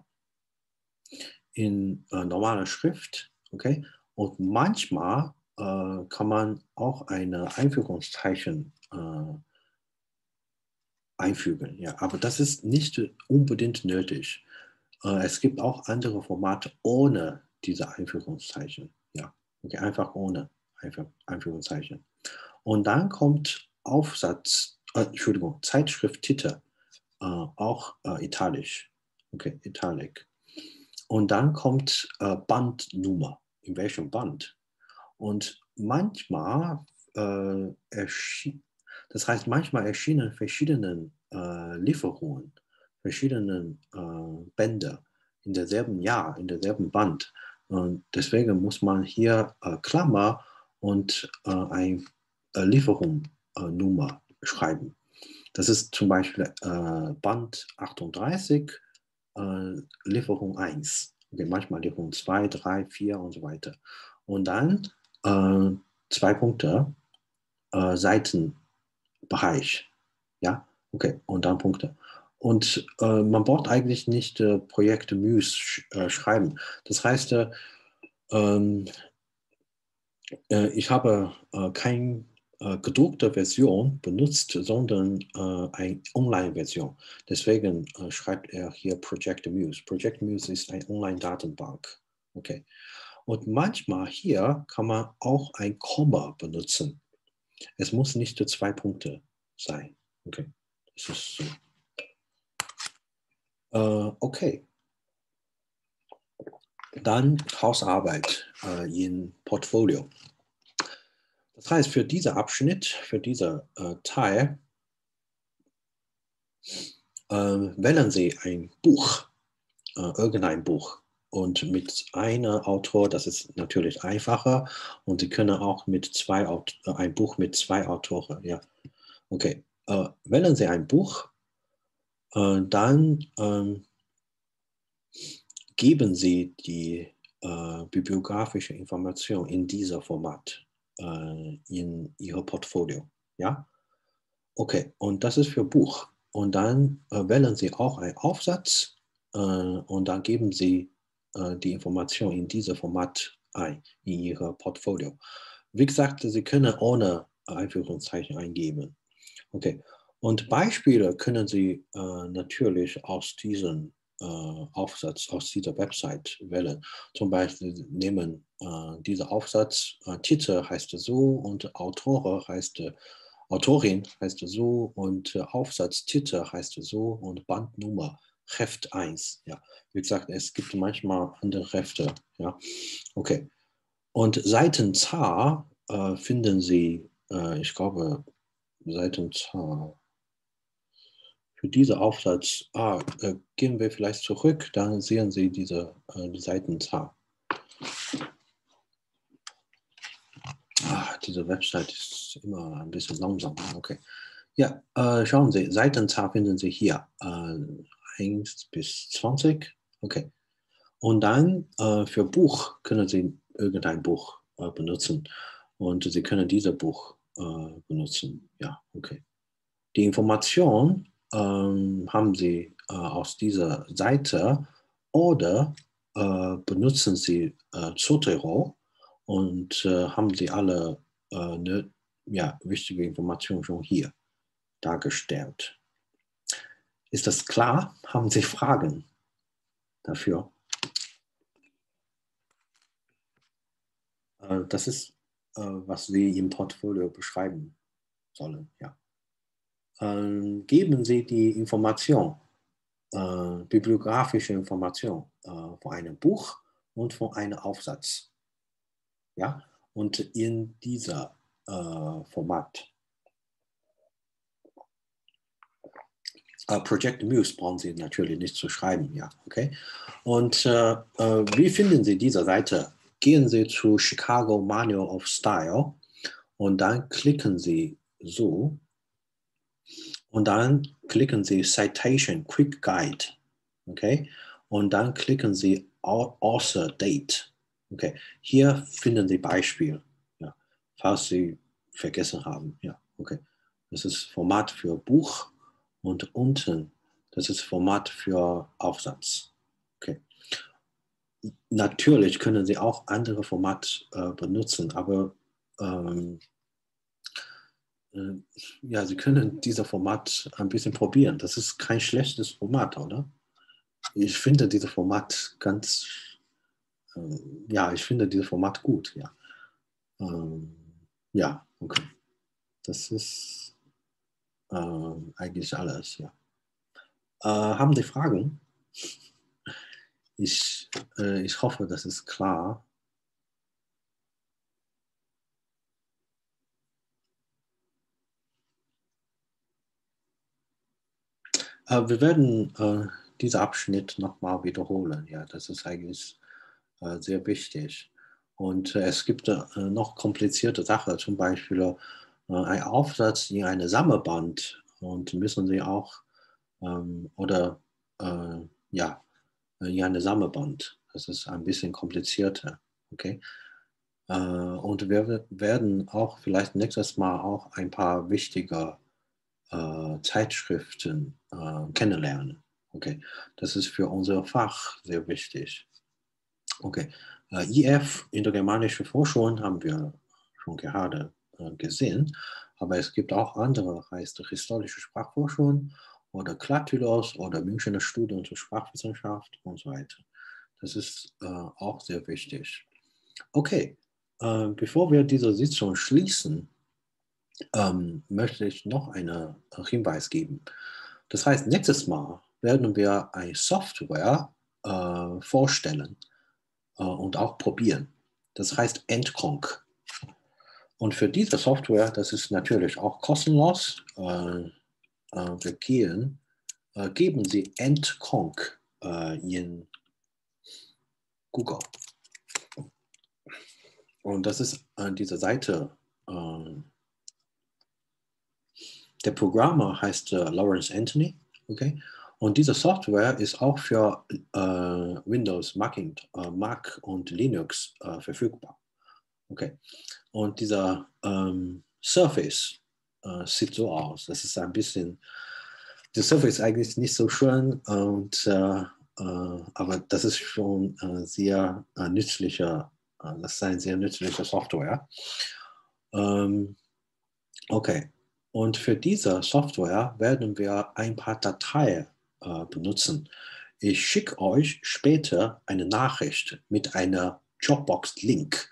in äh, normaler Schrift, okay? Und manchmal äh, kann man auch eine Einfügungszeichen äh, einfügen, ja, aber das ist nicht unbedingt nötig. Äh, es gibt auch andere Formate ohne diese Einführungszeichen, ja, okay, einfach ohne Einführungszeichen. Und dann kommt Aufsatz, äh, Entschuldigung, Zeitschrifttitel, äh, auch äh, italisch, okay, italic. Und dann kommt äh, Bandnummer, in welchem Band. Und manchmal äh, erschien, das heißt, manchmal erschienen verschiedene äh, Lieferungen, verschiedene äh, Bände in derselben Jahr, in derselben Band. Und deswegen muss man hier äh, Klammer und äh, eine äh, Lieferungsnummer äh, schreiben. Das ist zum Beispiel äh, Band achtunddreißig, äh, Lieferung eins. Okay, manchmal Lieferung zwei, drei, vier und so weiter. Und dann äh, zwei Punkte, äh, Seitenbereich. Ja, Okay, und dann Punkte. Und äh, man braucht eigentlich nicht äh, Projekte Muse sch äh, schreiben. Das heißt, äh, ähm, äh, ich habe äh, keine äh, gedruckte Version benutzt, sondern äh, eine Online-Version. Deswegen äh, schreibt er hier Project Muse. Project Muse ist eine Online-Datenbank. Okay. Und manchmal hier kann man auch ein Komma benutzen. Es muss nicht zwei Punkte sein. Okay. Das ist so. Äh, okay. Dann Hausarbeit äh, in Portfolio. Das heißt, für diesen Abschnitt, für diesen äh, Teil, äh, wählen Sie ein Buch, äh, irgendein Buch. Und mit einem Autor, das ist natürlich einfacher. Und Sie können auch mit zwei, äh, ein Buch mit zwei Autoren. Ja. Okay. Äh, wählen Sie ein Buch, äh, dann äh, geben Sie die äh, bibliografische Information in dieser Format äh, in Ihr Portfolio. Ja? Okay, und das ist für Buch. Und dann äh, wählen Sie auch einen Aufsatz äh, und dann geben Sie äh, die Information in diesem Format ein, in Ihr Portfolio. Wie gesagt, Sie können ohne Einführungszeichen eingeben. Okay, und Beispiele können Sie äh, natürlich aus diesem äh, Aufsatz, aus dieser Website wählen. Zum Beispiel nehmen äh, dieser Aufsatz, äh, Titel heißt so und Autore heißt Autorin heißt so und äh, Aufsatztitel heißt so und Bandnummer Heft eins. Ja, wie gesagt, es gibt manchmal andere Hefte. Ja, okay. Und Seitenzahl äh, finden Sie, äh, ich glaube, Seitenzahl. Für diesen Aufsatz, ah, äh, gehen wir vielleicht zurück, dann sehen Sie diese äh, Seitenzahl. Ah, diese Website ist immer ein bisschen langsam. Okay. Ja, äh, schauen Sie, Seitenzahl finden Sie hier. Äh, eins bis zwanzig. Okay. Und dann äh, für Buch können Sie irgendein Buch äh, benutzen. Und Sie können dieses Buch äh, benutzen. Ja, okay. Die Information ähm, haben Sie äh, aus dieser Seite oder äh, benutzen Sie äh, Zotero und äh, haben Sie alle äh, ne, ja, wichtige Informationen schon hier dargestellt. Ist das klar? Haben Sie Fragen dafür? Äh, das ist, äh, was Sie im Portfolio beschreiben sollen. Ja. Ähm, geben Sie die Information, äh, bibliografische Information äh, von einem Buch und von einem Aufsatz. Ja? Und in dieser äh, Format. Uh, Project Muse brauchen Sie natürlich nicht zu schreiben, ja, okay. Und äh, äh, wie finden Sie diese Seite? Gehen Sie zu Chicago Manual of Style und dann klicken Sie so und dann klicken Sie Citation Quick Guide, okay. Und dann klicken Sie Author Date, okay. Hier finden Sie Beispiele, ja, falls Sie vergessen haben, ja, okay. Das ist Format für Buch. Und unten, das ist Format für Aufsatz. Okay. Natürlich können Sie auch andere Formate äh, benutzen, aber ähm, äh, ja, Sie können dieses Format ein bisschen probieren. Das ist kein schlechtes Format, oder? Ich finde dieses Format ganz, äh, ja, ich finde dieses Format gut, ja. Ähm, ja, okay. Das ist äh, eigentlich alles, ja. Äh, haben Sie Fragen? Ich, äh, ich hoffe, das ist klar. Äh, wir werden äh, diesen Abschnitt nochmal wiederholen. Ja, das ist eigentlich äh, sehr wichtig. Und äh, es gibt äh, noch komplizierte Sachen, zum Beispiel äh, ein Aufsatz in eine Sammelband und müssen Sie auch ähm, oder äh, ja, in eine Sammelband. Das ist ein bisschen komplizierter. Okay. Äh, und wir werden auch vielleicht nächstes Mal auch ein paar wichtige äh, Zeitschriften äh, kennenlernen. Okay, das ist für unser Fach sehr wichtig. Okay, äh, I F, Indogermanische Forschung, haben wir schon gerade äh, gesehen, aber es gibt auch andere, heißt historische Sprachforschung oder Clatylos oder Münchner Studien zur Sprachwissenschaft und so weiter. Das ist äh, auch sehr wichtig. Okay, äh, bevor wir diese Sitzung schließen, ähm, möchte ich noch einen Hinweis geben. Das heißt, nächstes Mal werden wir eine Software äh, vorstellen äh, und auch probieren. Das heißt Endconc. Und für diese Software, das ist natürlich auch kostenlos, äh, äh, wir gehen, äh, geben Sie Endconc äh, in Google. Und das ist an dieser Seite, äh, der Programmer heißt äh, Lawrence Anthony, okay? Und diese Software ist auch für äh, Windows, Mac, äh, Mac und Linux äh, verfügbar, okay? Und dieser ähm, Surface äh, sieht so aus. Das ist ein bisschen, der Surface ist eigentlich nicht so schön, und, äh, äh, aber das ist schon äh, sehr äh, nützliche, äh, das ist eine sehr nützliche Software. Ähm, okay, und für diese Software werden wir ein paar Dateien äh, benutzen. Ich schicke euch später eine Nachricht mit einer Dropbox-Link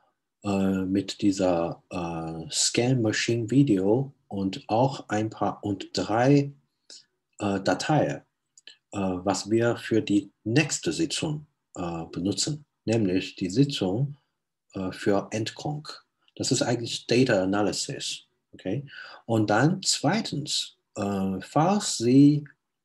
äh, mit dieser äh, Scan Machine Video und auch ein paar und drei äh, Dateien, äh, was wir für die nächste Sitzung äh, benutzen, nämlich die Sitzung äh, für Endconc. Das ist eigentlich Data Analysis. Okay? Und dann zweitens, äh, falls Sie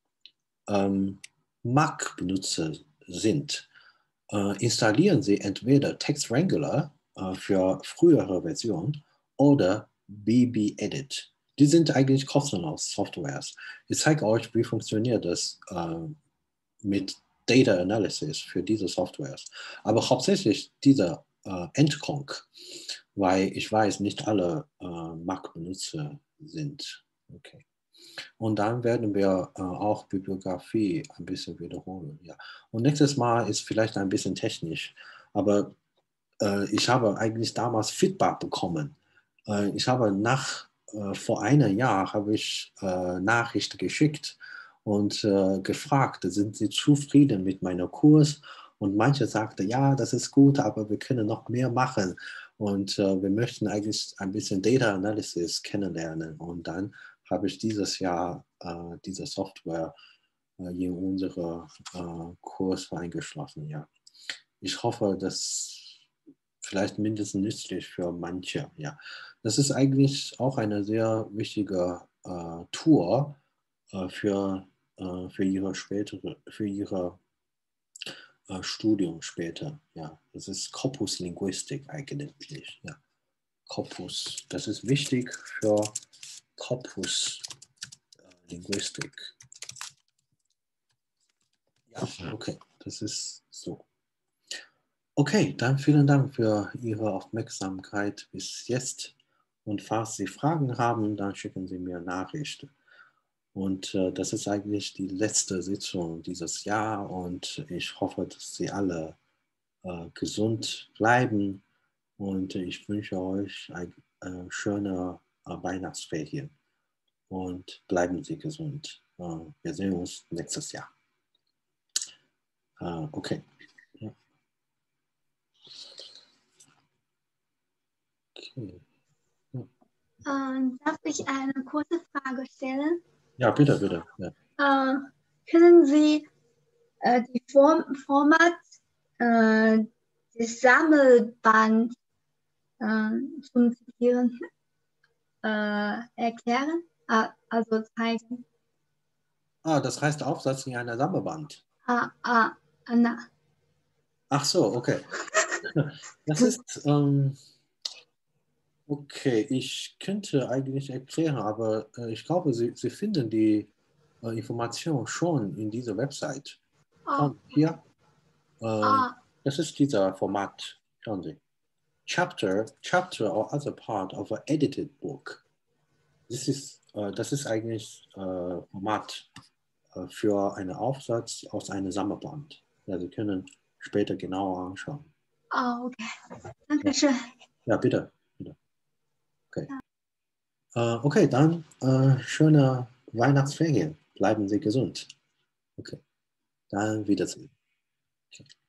ähm, Mac-Benutzer sind, äh, installieren Sie entweder Text Wrangler äh, für frühere Versionen oder B B Edit. Die sind eigentlich kostenlos Softwares. Ich zeige euch, wie funktioniert das äh, mit Data Analysis für diese Softwares. Aber hauptsächlich dieser äh, Endconc, weil ich weiß, nicht alle äh, Mac-Benutzer sind. Okay. Und dann werden wir äh, auch Bibliografie ein bisschen wiederholen. Ja. Und nächstes Mal ist vielleicht ein bisschen technisch, aber äh, ich habe eigentlich damals Feedback bekommen. Äh, ich habe nach, äh, vor einem Jahr habe ich äh, Nachrichten geschickt und äh, gefragt, sind Sie zufrieden mit meinem Kurs? Und manche sagten, ja, das ist gut, aber wir können noch mehr machen. Und äh, wir möchten eigentlich ein bisschen Data Analysis kennenlernen. Und dann habe ich dieses Jahr äh, diese Software äh, in unseren äh, Kurs eingeschlossen. Ja. Ich hoffe, dass vielleicht mindestens nützlich für manche. Ja. Das ist eigentlich auch eine sehr wichtige äh, Tour äh, für, äh, für ihre spätere, für ihre äh, Studium später. Ja. Das ist Corpus Linguistik eigentlich. Ja. Corpus, das ist wichtig für Corpus äh, Linguistik. Ja, okay, das ist so. Okay, dann vielen Dank für Ihre Aufmerksamkeit bis jetzt. Und falls Sie Fragen haben, dann schicken Sie mir Nachrichten. Und äh, das ist eigentlich die letzte Sitzung dieses Jahr, und ich hoffe, dass Sie alle äh, gesund bleiben, und ich wünsche euch eine äh, schöne äh, Weihnachtsferien, und bleiben Sie gesund. Äh, wir sehen uns nächstes Jahr. Äh, okay. Ja. Okay. Ähm, darf ich eine kurze Frage stellen? Ja, bitte, bitte. Ja. Äh, können Sie äh, die Form, Format äh, des Sammelband äh, zum Zitieren äh, erklären? Ah, also zeigen? Ah, das heißt Aufsatz in einer Sammelband. Ah, ah, na. Ach so, okay. Das ist, ähm, okay, ich könnte eigentlich erklären, aber äh, ich glaube, Sie, Sie finden die äh, Information schon in dieser Website. Ah, Schauen Sie hier, äh, ah, das ist dieser Format. Schauen Sie. Chapter, chapter or other part of an edited book. das ist, äh, das ist eigentlich äh, Format äh, für einen Aufsatz aus einem Sammelband. Ja, Sie können später genauer anschauen. Oh, okay. Dankeschön. Ja, bitte. bitte. Okay. Äh, okay, dann äh, schöne Weihnachtsferien. Bleiben Sie gesund. Okay, dann Wiedersehen. Okay.